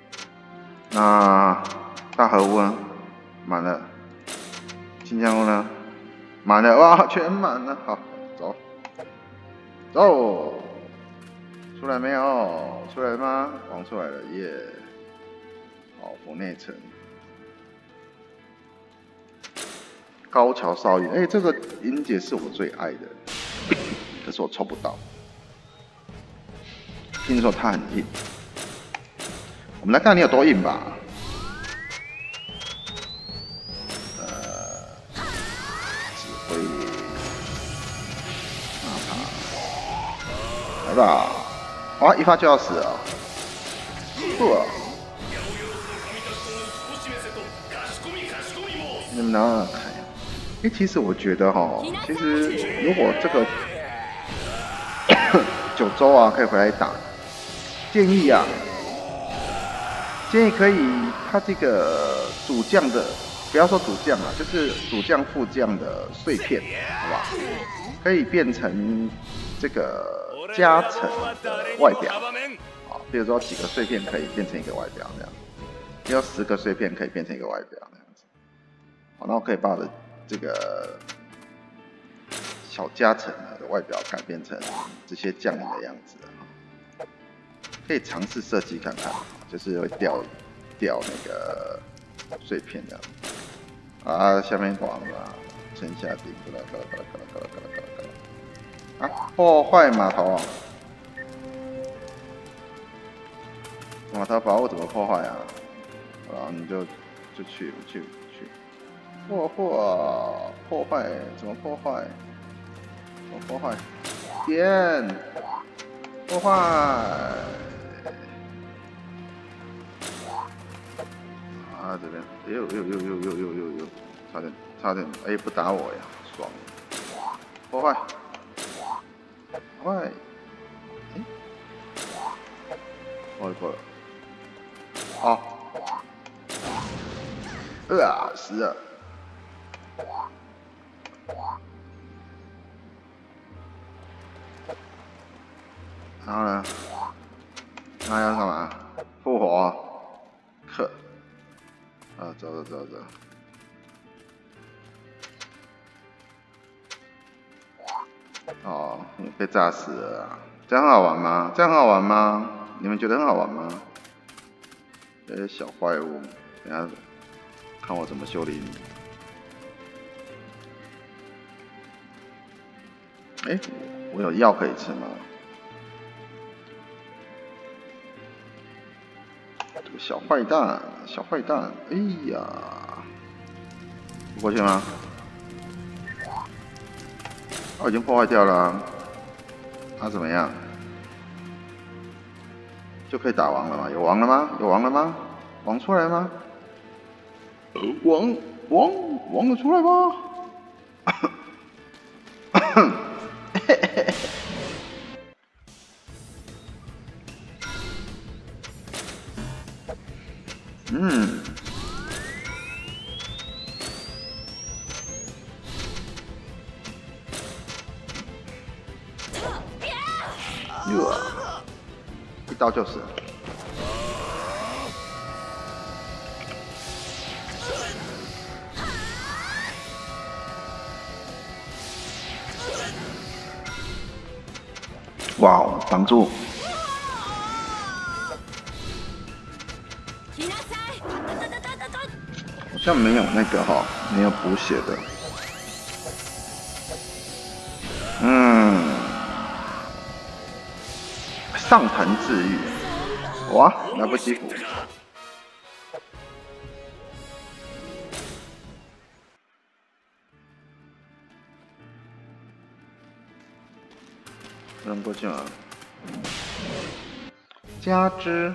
S1: 那大河屋呢？满了。新疆屋呢？满了，哇，全满了。好，走，走，出来没有？出来了吗？王出来了，耶、yeah ！好，府内城。高桥少爷，哎、欸，这个银姐是我最爱的，可是我抽不到。听说她很硬， 我们来看你有多硬吧。呃，指挥，纳塔，来吧！哇，一发就要死了。不、啊。你们拿拿看。哎，其实我觉得哈，其实如果这个九州啊可以回来打，建议啊。 建议可以，他这个主将的，不要说主将啊，就是主将副将的碎片，好不好？可以变成这个加成的外表，啊，比如说几个碎片可以变成一个外表这样，比如十个碎片可以变成一个外表这样子。好，那我可以把我的这个小加成的外表改变成这些将领的样子。 可以尝试设计看看，就是会掉掉那个碎片这样。啊，下面黄了，沉下地，咯啦咯啦咯啦咯啦咯啦咯啦咯啦。啊，破坏码头啊！码头宝物怎么破坏啊？啊，你就就去去去。破破破坏怎么破坏？怎么破坏？点破坏。 啊，这边，哎呦呦呦呦呦呦呦呦，差点差点，哎，不打我呀，爽！破坏，破坏，哎，破了破了，好，呃，死了。然后呢？那要干嘛？复活，克。 啊，走走走走。哦，被炸死了啊！这样很好玩吗？这样很好玩吗？你们觉得很好玩吗？这些小怪物，等下看我怎么修理你。哎，我有药可以吃吗？这个小坏蛋，小坏蛋，哎呀，过去吗？哦，已经破坏掉了、啊。他、啊、怎么样？就可以打王了吗？有王了吗？有王了吗？王出来吗？王王王了出来吗？嗯。哟，一刀就死。哇哦，挡住！好像没有那个哈，没有补血的。嗯，上盘治愈，哇，来不及补。不能过去吗？加之。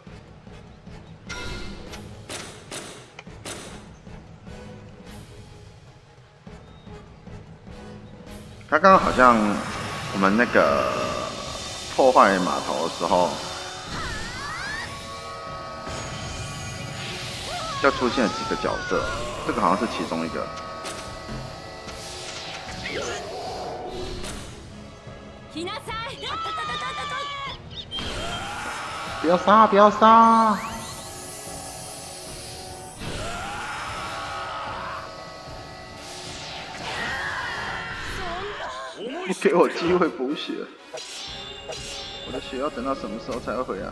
S1: 他刚刚好像我们那个破坏码头的时候，就出现了几个角色，这个好像是其中一个。不要杀！不要杀！不给我机会补血，我的血要等到什么时候才会回来？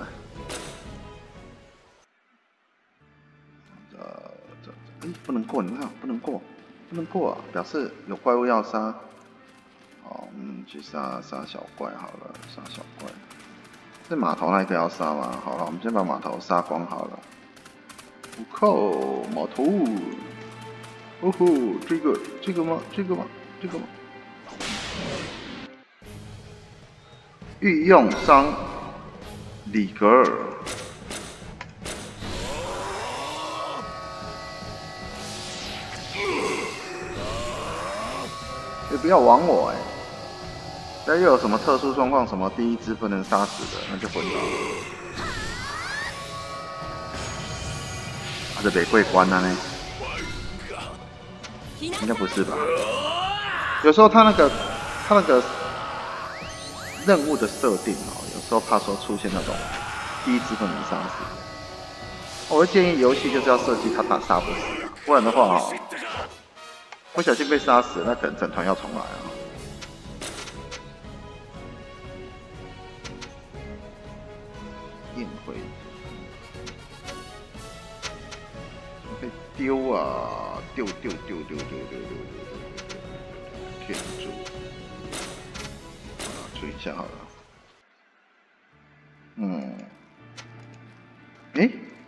S1: 这这这，哎，不能过！你看，不能过，不能过、啊，表示有怪物要杀。好，嗯，去杀杀小怪好了，杀小怪。 是码头那个要杀吗？好了，我们先把码头杀光好了。不扣码头，哦吼，这个这个吗？这个吗？这个吗？御用商里格尔。也不要玩我哎、欸！但又有什么特殊状况，什么第一只不能杀死的，那就混了。啊，这北桂关了呢？应该不是吧？有时候他那个他那个任务的设定哦，有时候怕说出现那种第一只不能杀死的。我会建议游戏就是要设计他打杀不死啊，不然的话哦，不小心被杀死，那可能整团要重来啊。宴会可以丢啊，丢丢丢丢丢丢丢丢丢，天珠，好了，注意一下好了。嗯，诶，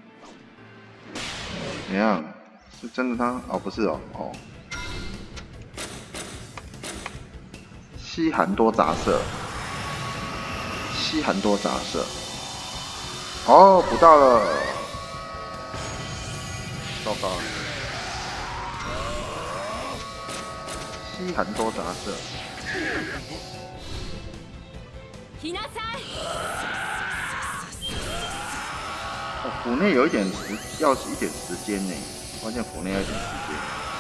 S1: 怎样？是真的他？哦，不是哦，哦。西寒多杂色，西寒多杂色。哦，捕到了！糟糕，西寒多杂色。哦，府内有一点时，要一点时间呢。发现府内要一点时间。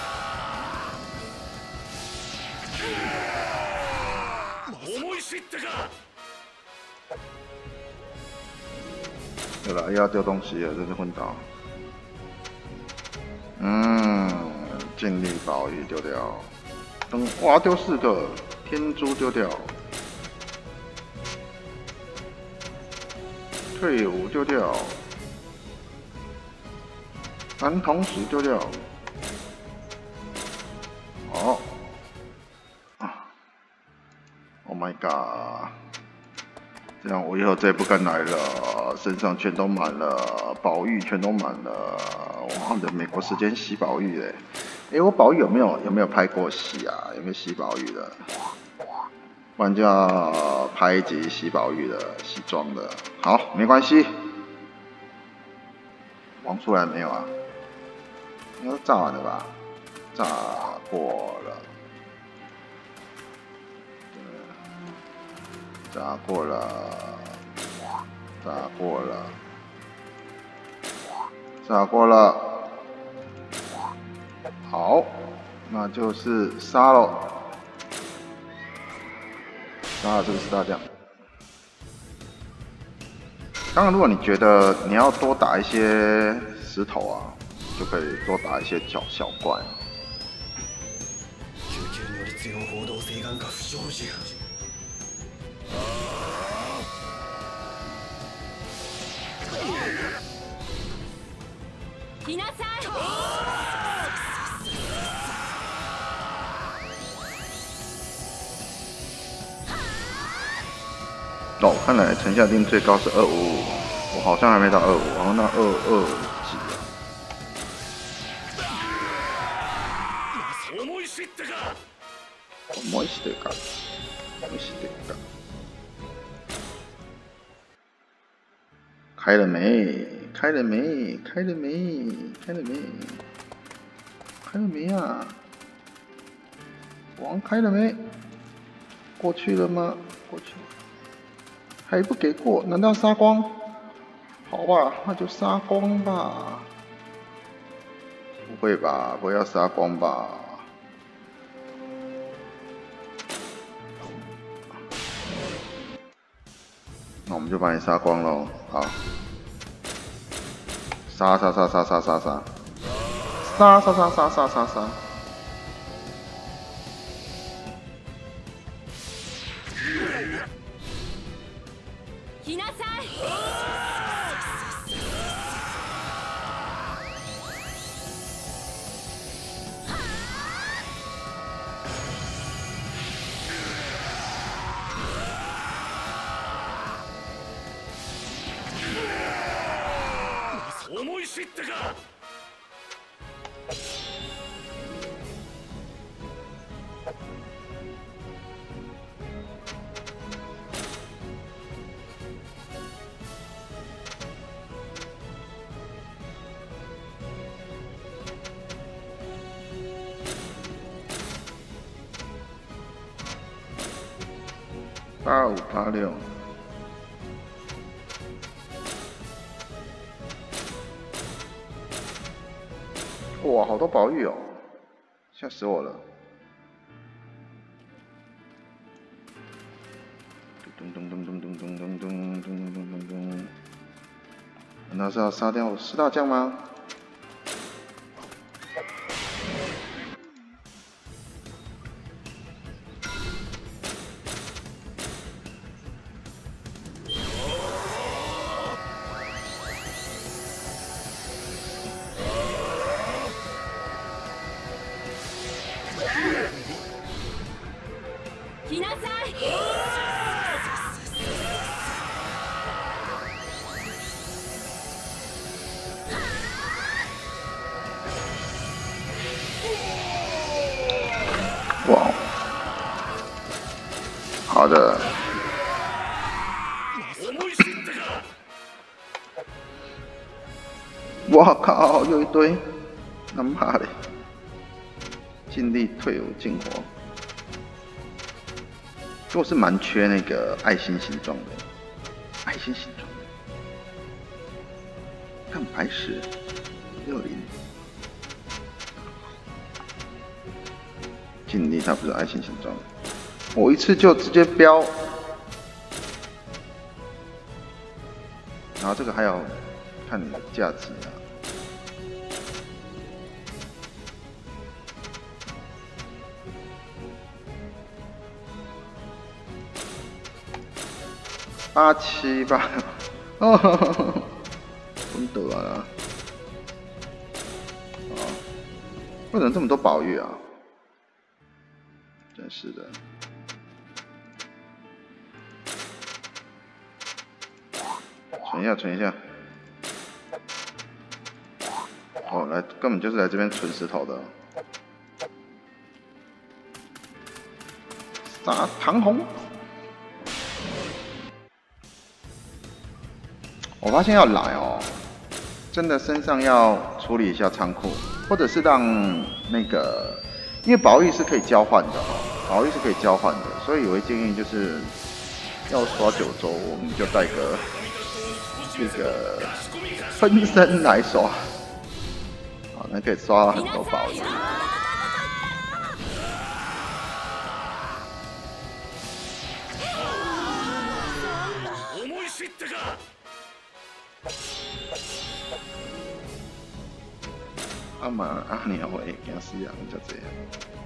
S1: 对了，又要丢东西了，这是昏倒。嗯，尽力保育丢掉。灯哇，丢四个，天珠丢掉。退伍丢掉。男同时丢掉。好。啊 ！Oh my god！ 这样我以后再也不敢来了，身上全都满了，宝玉全都满了。哇，的美国时间洗宝玉嘞！哎，我宝玉有没有有没有拍过戏啊？有没有洗宝玉的？不然就要拍一集洗宝玉的洗妆的。好，没关系。王出来没有啊？应该炸完了吧？炸过了。炸过了，炸过了，炸过了。好，那就是杀喽。杀了这个四大将。当然，如果你觉得你要多打一些石头啊，就可以多打一些小小怪。哦，看来城下定最高是二五五，我好像还没到二五，好像到二二几啊。思い知ったか？思い知ってるか？思い知ってるか？开了没？开了没？开了没？开了没？开了没啊？王开了没？过去了吗？过去了。还不给过？难道杀光？好吧，那就杀光吧。不会吧？不要杀光吧？那我们就把你杀光喽。好，杀杀杀杀杀杀杀，杀杀杀杀杀杀杀。 八五八六，哇，好多宝玉哦，吓死我了！咚咚咚咚咚咚咚咚咚咚咚咚咚，难道是要杀掉四大将吗？ 哇，好的。我靠，又一堆，他妈的！尽力退伍进火。我是蛮缺那个爱心形状的，爱心形状的。看白石六零，尽力它不是爱心形状的，我一次就直接标。然后这个还有看你的价值啊。 八七吧，哦，真得了，哦，为什么这么多宝玉啊？真是的。存一下，存一下。哦，来，根本就是来这边存石头的。杀唐红。 我发现要来哦，真的身上要处理一下仓库，或者是让那个，因为宝玉是可以交换的，宝玉是可以交换的，所以我会建议就是要刷九州，我们就带个这个分身来刷，好，那可以刷很多宝玉。 阿玛阿鸟会惊死人，就这样。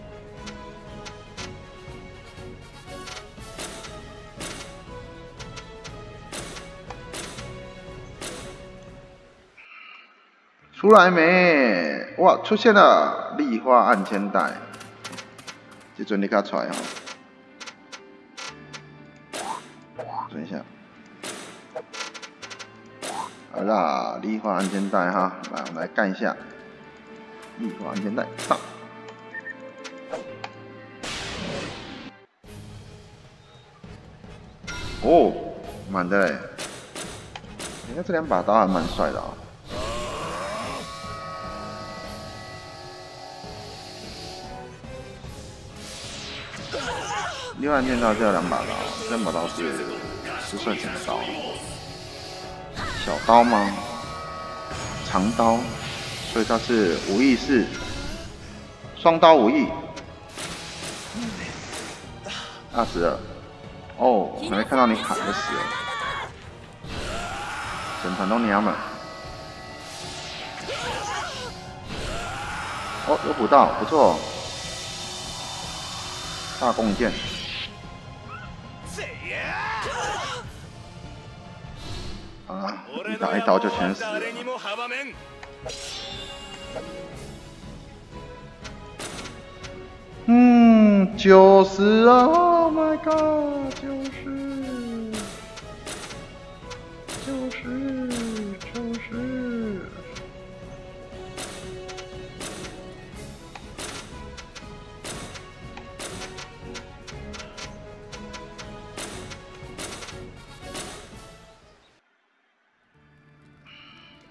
S1: 出来没？哇，出现了！立花暗千代，这阵你卡出来哈。等一下。 好啦，立花安全带哈，来，我们来干一下。立花安全带上。哦，满的嘞。你看这两把刀还蛮帅的啊、哦。立花安全带这两把刀，这两把刀是是算什么刀？ 小刀吗？长刀，所以它是无意式双刀无意。二十二，哦，还没看到你砍就死了，整团都娘们。哦，有补到，不错。大弓箭。 啊！一打一刀就全死了。嗯，九十啊 ！Oh my god， 九十，九十，九十。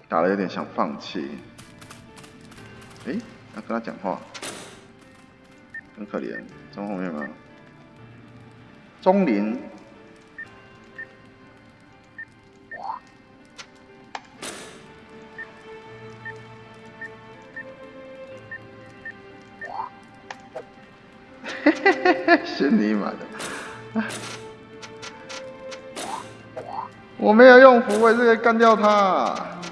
S1: 打了有点想放弃。哎、欸，要跟他讲话，很可怜。中后面吗？钟灵。嘿嘿嘿嘿，是你妈的！我没有用符，我也是可以干掉他。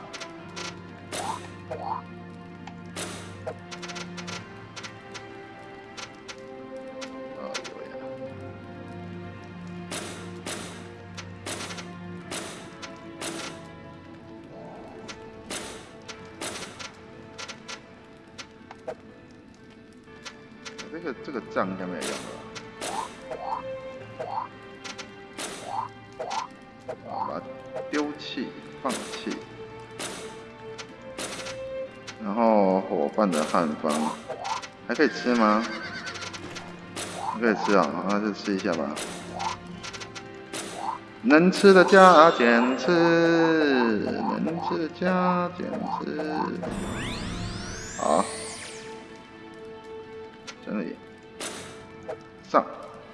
S1: 这个这个杖应该没有用了，把它丢弃，放弃，然后伙伴的汉方还可以吃吗？还可以吃啊，那就吃一下吧。能吃的加减吃，能吃的加减吃，好。这里上，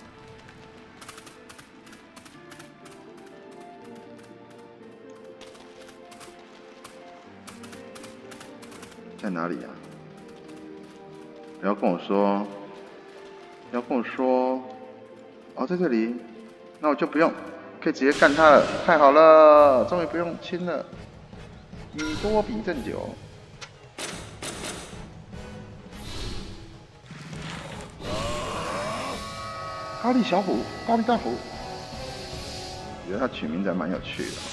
S1: 在哪里呀、啊？不要跟我说，不要跟我说，哦，在这里，那我就不用，可以直接干他了，太好了，终于不用清了。米多比正九。高丽小虎，高丽大虎，我觉得他取名字还蛮有趣的。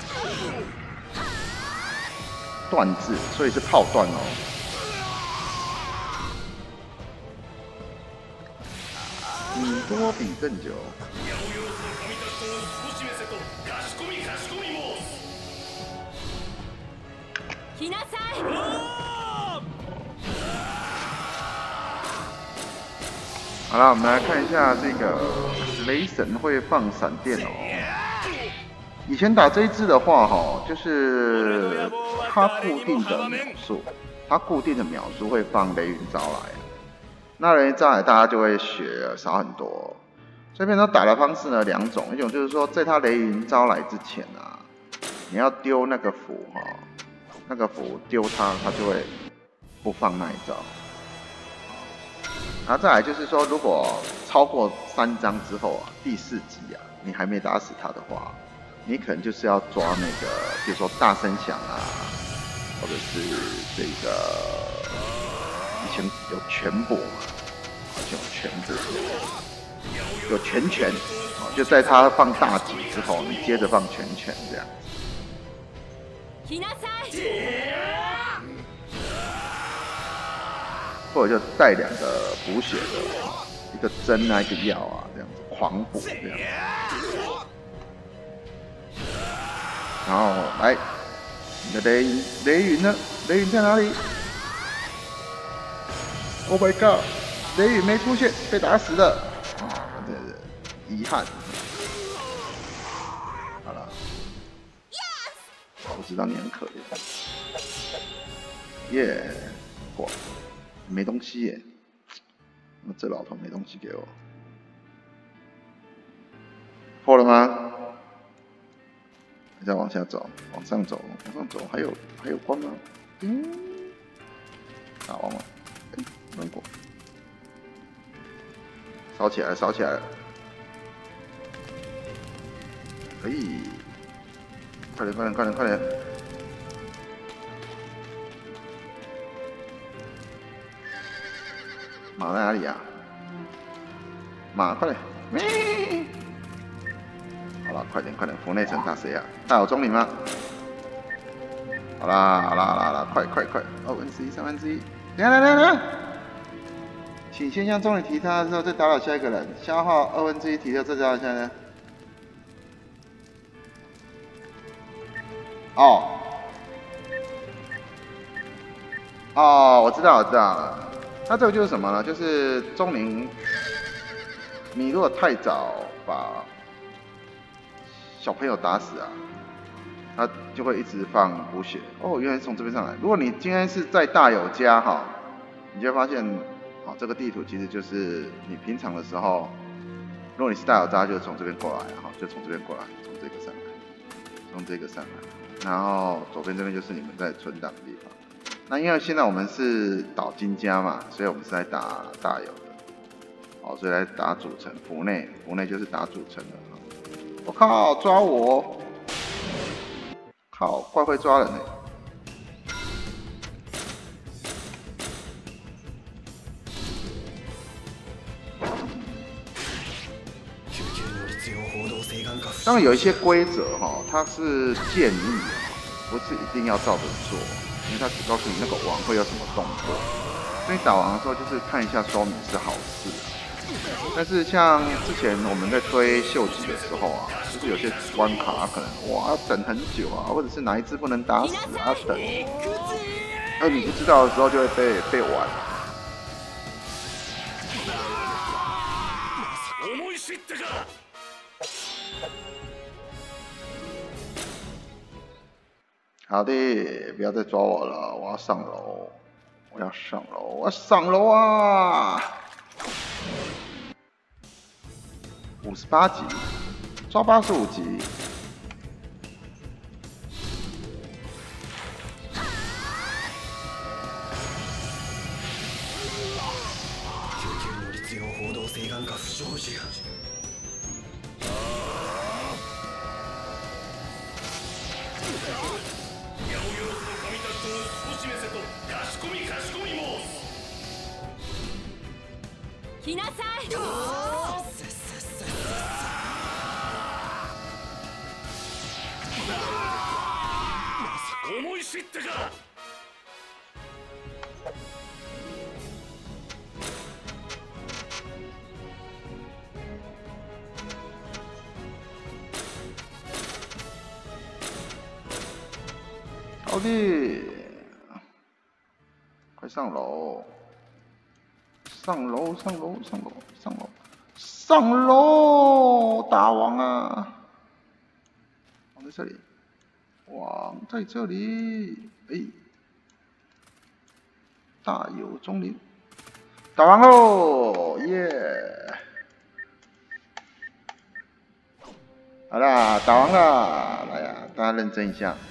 S1: 断字，所以是炮断哦。米多比正九。好了，我们来看一下这个雷神会放闪电哦。以前打这一支的话，哈，就是它固定的秒数，它固定的秒数会放雷云招来，那雷云招来大家就会血少很多。这边它打的方式呢两种，一种就是说在它雷云招来之前啊，你要丢那个符哈，那个符丢它，它就会不放那一招。然后再来就是说，如果超过三张之后啊，第四级啊，你还没打死他的话，你可能就是要抓那个，比如说大声响啊，或者是这个以前有拳搏嘛，好像有拳搏，有拳拳，就在他放大级之后，你接着放拳拳这样。或者就带两个补血的，一个针啊，一个药啊，这样子狂补这样。然后来，你的雷雷云呢？雷云在哪里 ？Oh my god！ 雷云没出现，被打死了。啊，这是遗憾。好了，我知道你很可怜。耶，哇！没东西耶，那这老头没东西给我，破了吗？再往下走，往上走，往上走，还有还有光吗？嗯，打完了，哎，能过，烧起来了，烧起来了，可以，快点，快点，快点，快点！马在哪里啊？马，快点！咩！好了，快点，快点！符内城打谁啊？大有钟灵吗？好啦，好啦，好啦，好啦，快快快！二分之一，三分之一，等下，等下，等下！请先将钟灵提他之后，再打扰下一个人，消耗二分之一提特，再打扰下一个人。哦，哦，我知道，我知道了。那这个就是什么呢？就是钟灵，你如果太早把小朋友打死啊， 它就会一直放补血。哦，原来是从这边上来。如果你今天是在大友家哈，你就会发现，好，这个地图其实就是你平常的时候，如果你是大友家，就从这边过来，哈，就从这边过来，从这个上来，从这个上来，然后左边这边就是你们在存档的地方。那因为现在我们是岛金家嘛，所以我们是在打大友的，好，所以来打主城府内，府内就是打主城的。我靠，抓我！靠，怪会抓人呢、欸。当然有一些规则哈，它是建议，不是一定要照着做，因为它只告诉你那个王会有什么动作，所以打王的时候就是看一下说明是好事啊。但是像之前我们在推秀吉的时候啊，就是有些关卡可能哇要等很久啊，或者是哪一只不能打死啊要等，那你不知道的时候就会被被玩。好的，不要再抓我了，我要上楼，我要上楼，我要上楼啊！五十八级，抓八十五级。
S2: 来なさい。思い知ったか。
S1: 好的，快上楼！上楼，上楼，上楼，上楼，上楼！大王啊！王在这里，王在这里，哎，大有钟灵，打完喽，耶！好啦，打完了，来呀，大家认真一下。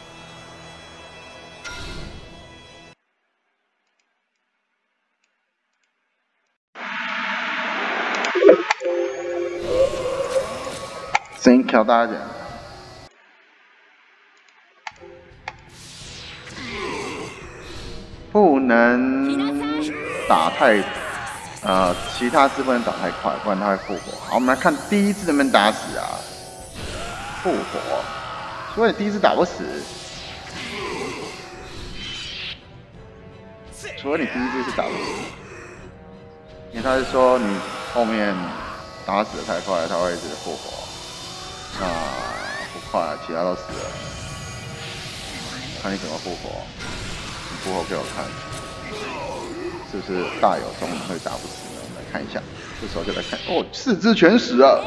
S1: 声音调大一点。不能打太，呃，其他字不能打太快，不然它会复活。好，我们来看第一只能不能打死啊？复活，所以第一只打不死，除了你第一只是打不死，因为他是说你后面打死的太快，它会一直复活。那不快，其他都死了，看你怎么复活。你复活给我看，是不是大有钟会打不死呢？我们来看一下，这时候就来看，哦，四只全死了，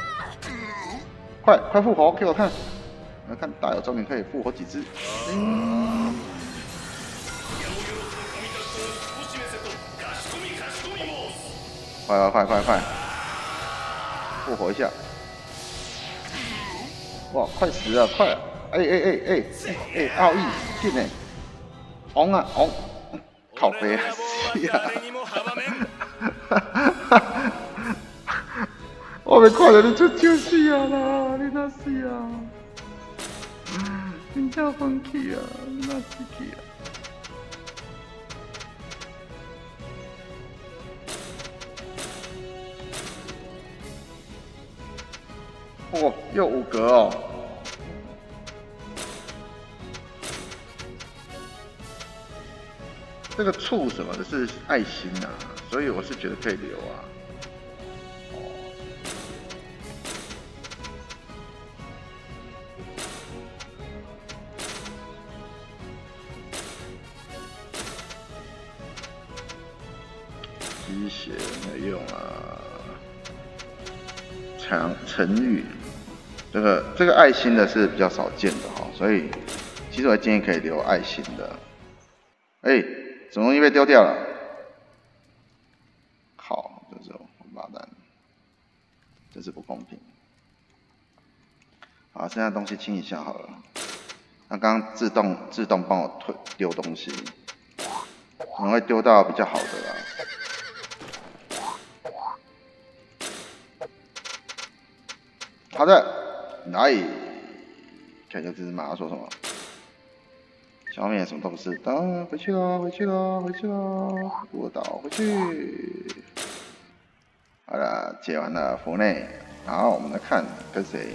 S1: 快快复活给我看，来看大有钟你可以复活几只？嗯，快快快快快，复活一下！哇，快死了，快！哎哎哎哎哎，奥义进呢？红啊红，靠背啊！是啊！我们快点出救死啊啦！你哪是啊？你真放弃啊！你哪是去啊？哦，又五格哦！这个醋什么的是爱心啊，所以我是觉得可以留啊。哦，鸡血没用啊。成成语， 这个这个爱心的是比较少见的哈，所以其实我建议可以留爱心的。哎，什么东西被丢掉了？好，这是王八蛋，这是不公平。好，剩下东西清一下好了。那刚刚自动自动帮我推丢东西，可能会丢到比较好的啦。好的，来，看一下这只马说什么。小美什么都不是，等回去了，回去了，回去了，我倒回去。好了，解完了服内，好，我们来看跟谁。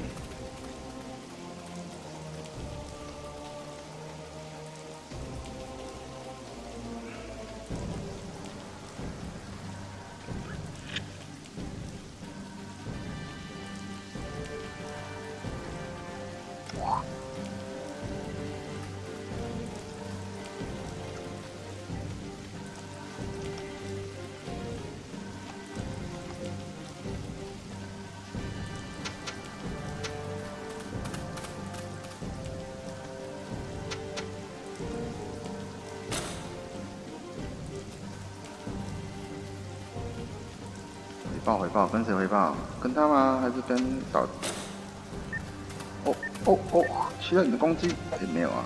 S1: 回报回报，跟谁回报？跟他吗？还是跟导？哦哦哦，需要你的攻击？也没有啊。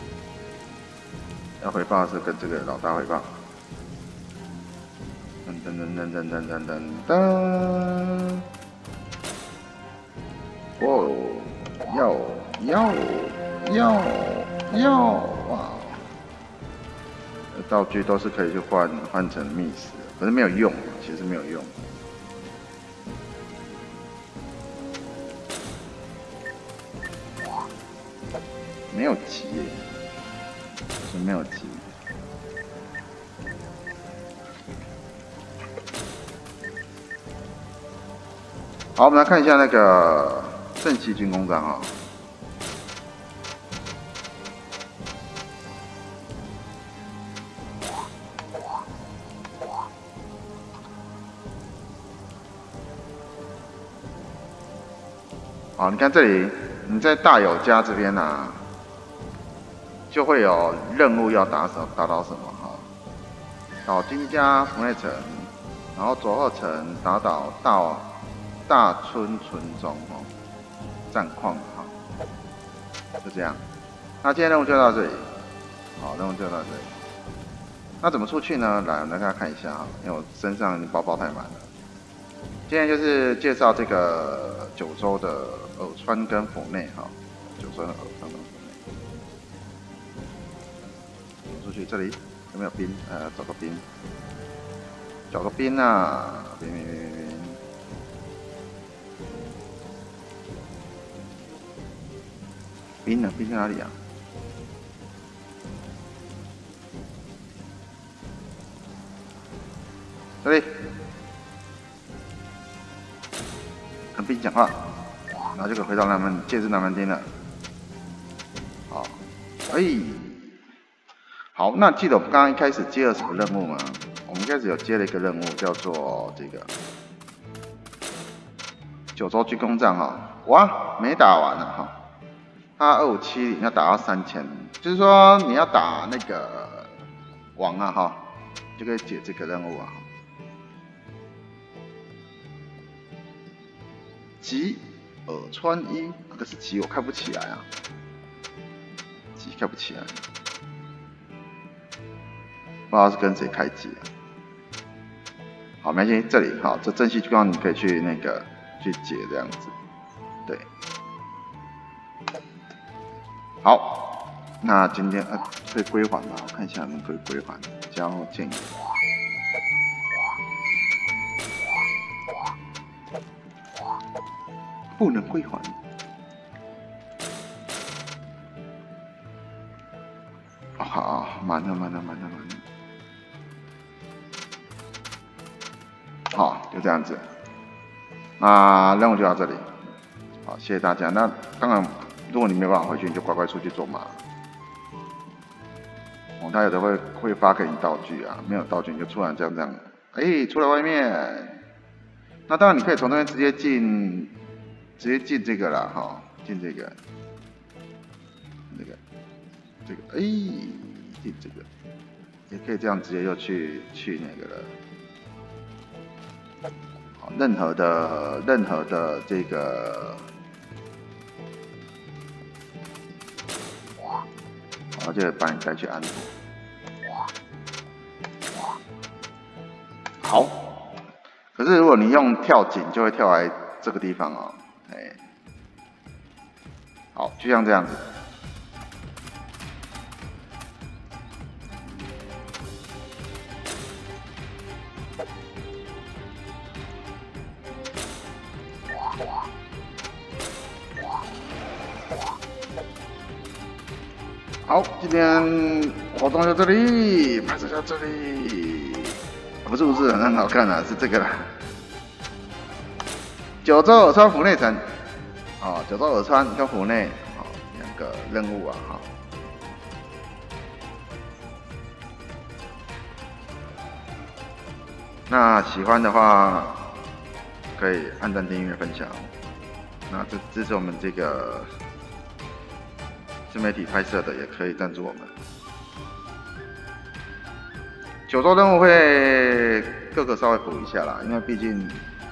S1: 要回报是跟这个老大回报。噔噔噔噔噔噔噔噔。哦，要要要要哇！道具都是可以去换换成 miss 的，可是没有用，其实没有用。没有急耶，是没有急。好，我们来看一下那个正气军功章啊。好，你看这里，你在大友家这边啊。就会有任务要打什打倒什么哈，倒金家福内城，然后佐贺城打倒大大村村中哦，战况哈，就这样。那今天任务就到这里，好，任务就到这里。那怎么出去呢？来，我们来大家看一下哈，因为我身上包包太满了。今天就是介绍这个九州的耳川跟府内哈，九州的耳川跟府内。出去这里有没有兵？呃，找个兵，找个兵啊！兵兵兵兵兵！兵呢？兵在哪里啊？这里，跟兵讲话，然后就可以回到南门，借至南门町了。好，哎。好，那记得我们刚刚一开始接了什么任务吗？我们一开始有接了一个任务，叫做这个九州军功战哈，哇，没打完呢哈，他二五七零要打到三千，就是说你要打那个王啊哈，就可以解这个任务啊。吉耳川一，可是吉我看不起来啊，吉看不起来。不知道是跟谁开机啊？好，没关系，这里好，这正气军光你可以去那个去解这样子，对。好，那今天呃可以归还吗？我看一下能不能归还，交进。不能归还。哦、好，满了，满了，满了，满了。好，就这样子。那任务就到这里。好，谢谢大家。那当然，如果你没办法回去，你就乖乖出去做马。哦，他有的会会发给你道具啊，没有道具你就突然这样这样，哎，出来外面。那当然你可以从那边直接进直接进这个啦，哈、哦，进这个，那个，这个，哎，进这个，也可以这样直接就去去那个了。好，任何的任何的这个，哇，然后就把你带去安抚。哇，哇，好。可是如果你用跳井，就会跳来这个地方哦。哎，好，就像这样子。好，今天活动就这里，拍摄到这里。不是不是很好看啊，是这个啦。九州耳川府内城，哦，九州耳川跟府内，哦，两个任务啊，哈、哦。那喜欢的话，可以按赞、订阅、分享。那这支持我们这个自媒体拍摄的，也可以赞助我们。九州任务会各个稍微补一下啦，因为毕竟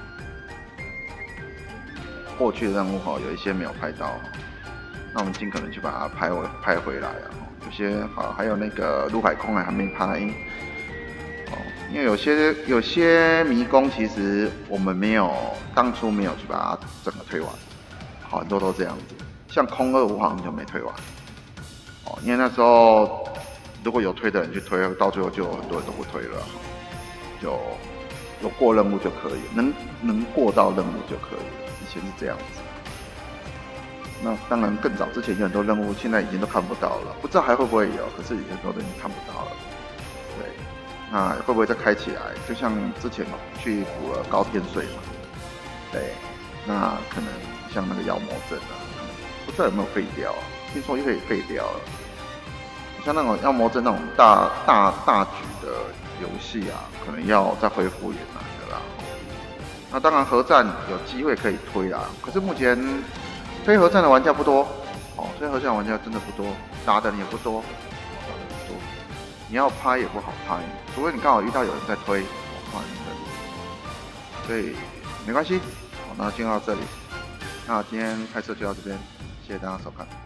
S1: 过去的任务哈有一些没有拍到，那我们尽可能去把它拍回拍回来啊。有些好还有那个陆海空还没拍，哦，因为有些有些迷宫其实我们没有当初没有去把它整个推完，好很多都这样子，像空二五好像就没推完，哦，因为那时候。如果有推的人去推，到最后就有很多人都不推了，就有过任务就可以，能能过到任务就可以了。以前是这样子。那当然更早之前有很多任务，现在已经都看不到了，不知道还会不会有，可是很多人已经看不到了。对，那会不会再开起来？就像之前去补了高天税嘛，对，那可能像那个妖魔阵啊，不知道有没有废掉啊？听说又可以废掉了。像那种妖魔阵那种大大大局的游戏啊，可能要再恢复也难的啦。那当然核战有机会可以推啦，可是目前推核战的玩家不多哦，推核战玩家真的不多，打的人也不多，打的不多。你要拍也不好拍，除非你刚好遇到有人在推，哦，所以没关系。好，那就到这里。那今天拍摄就到这边，谢谢大家收看。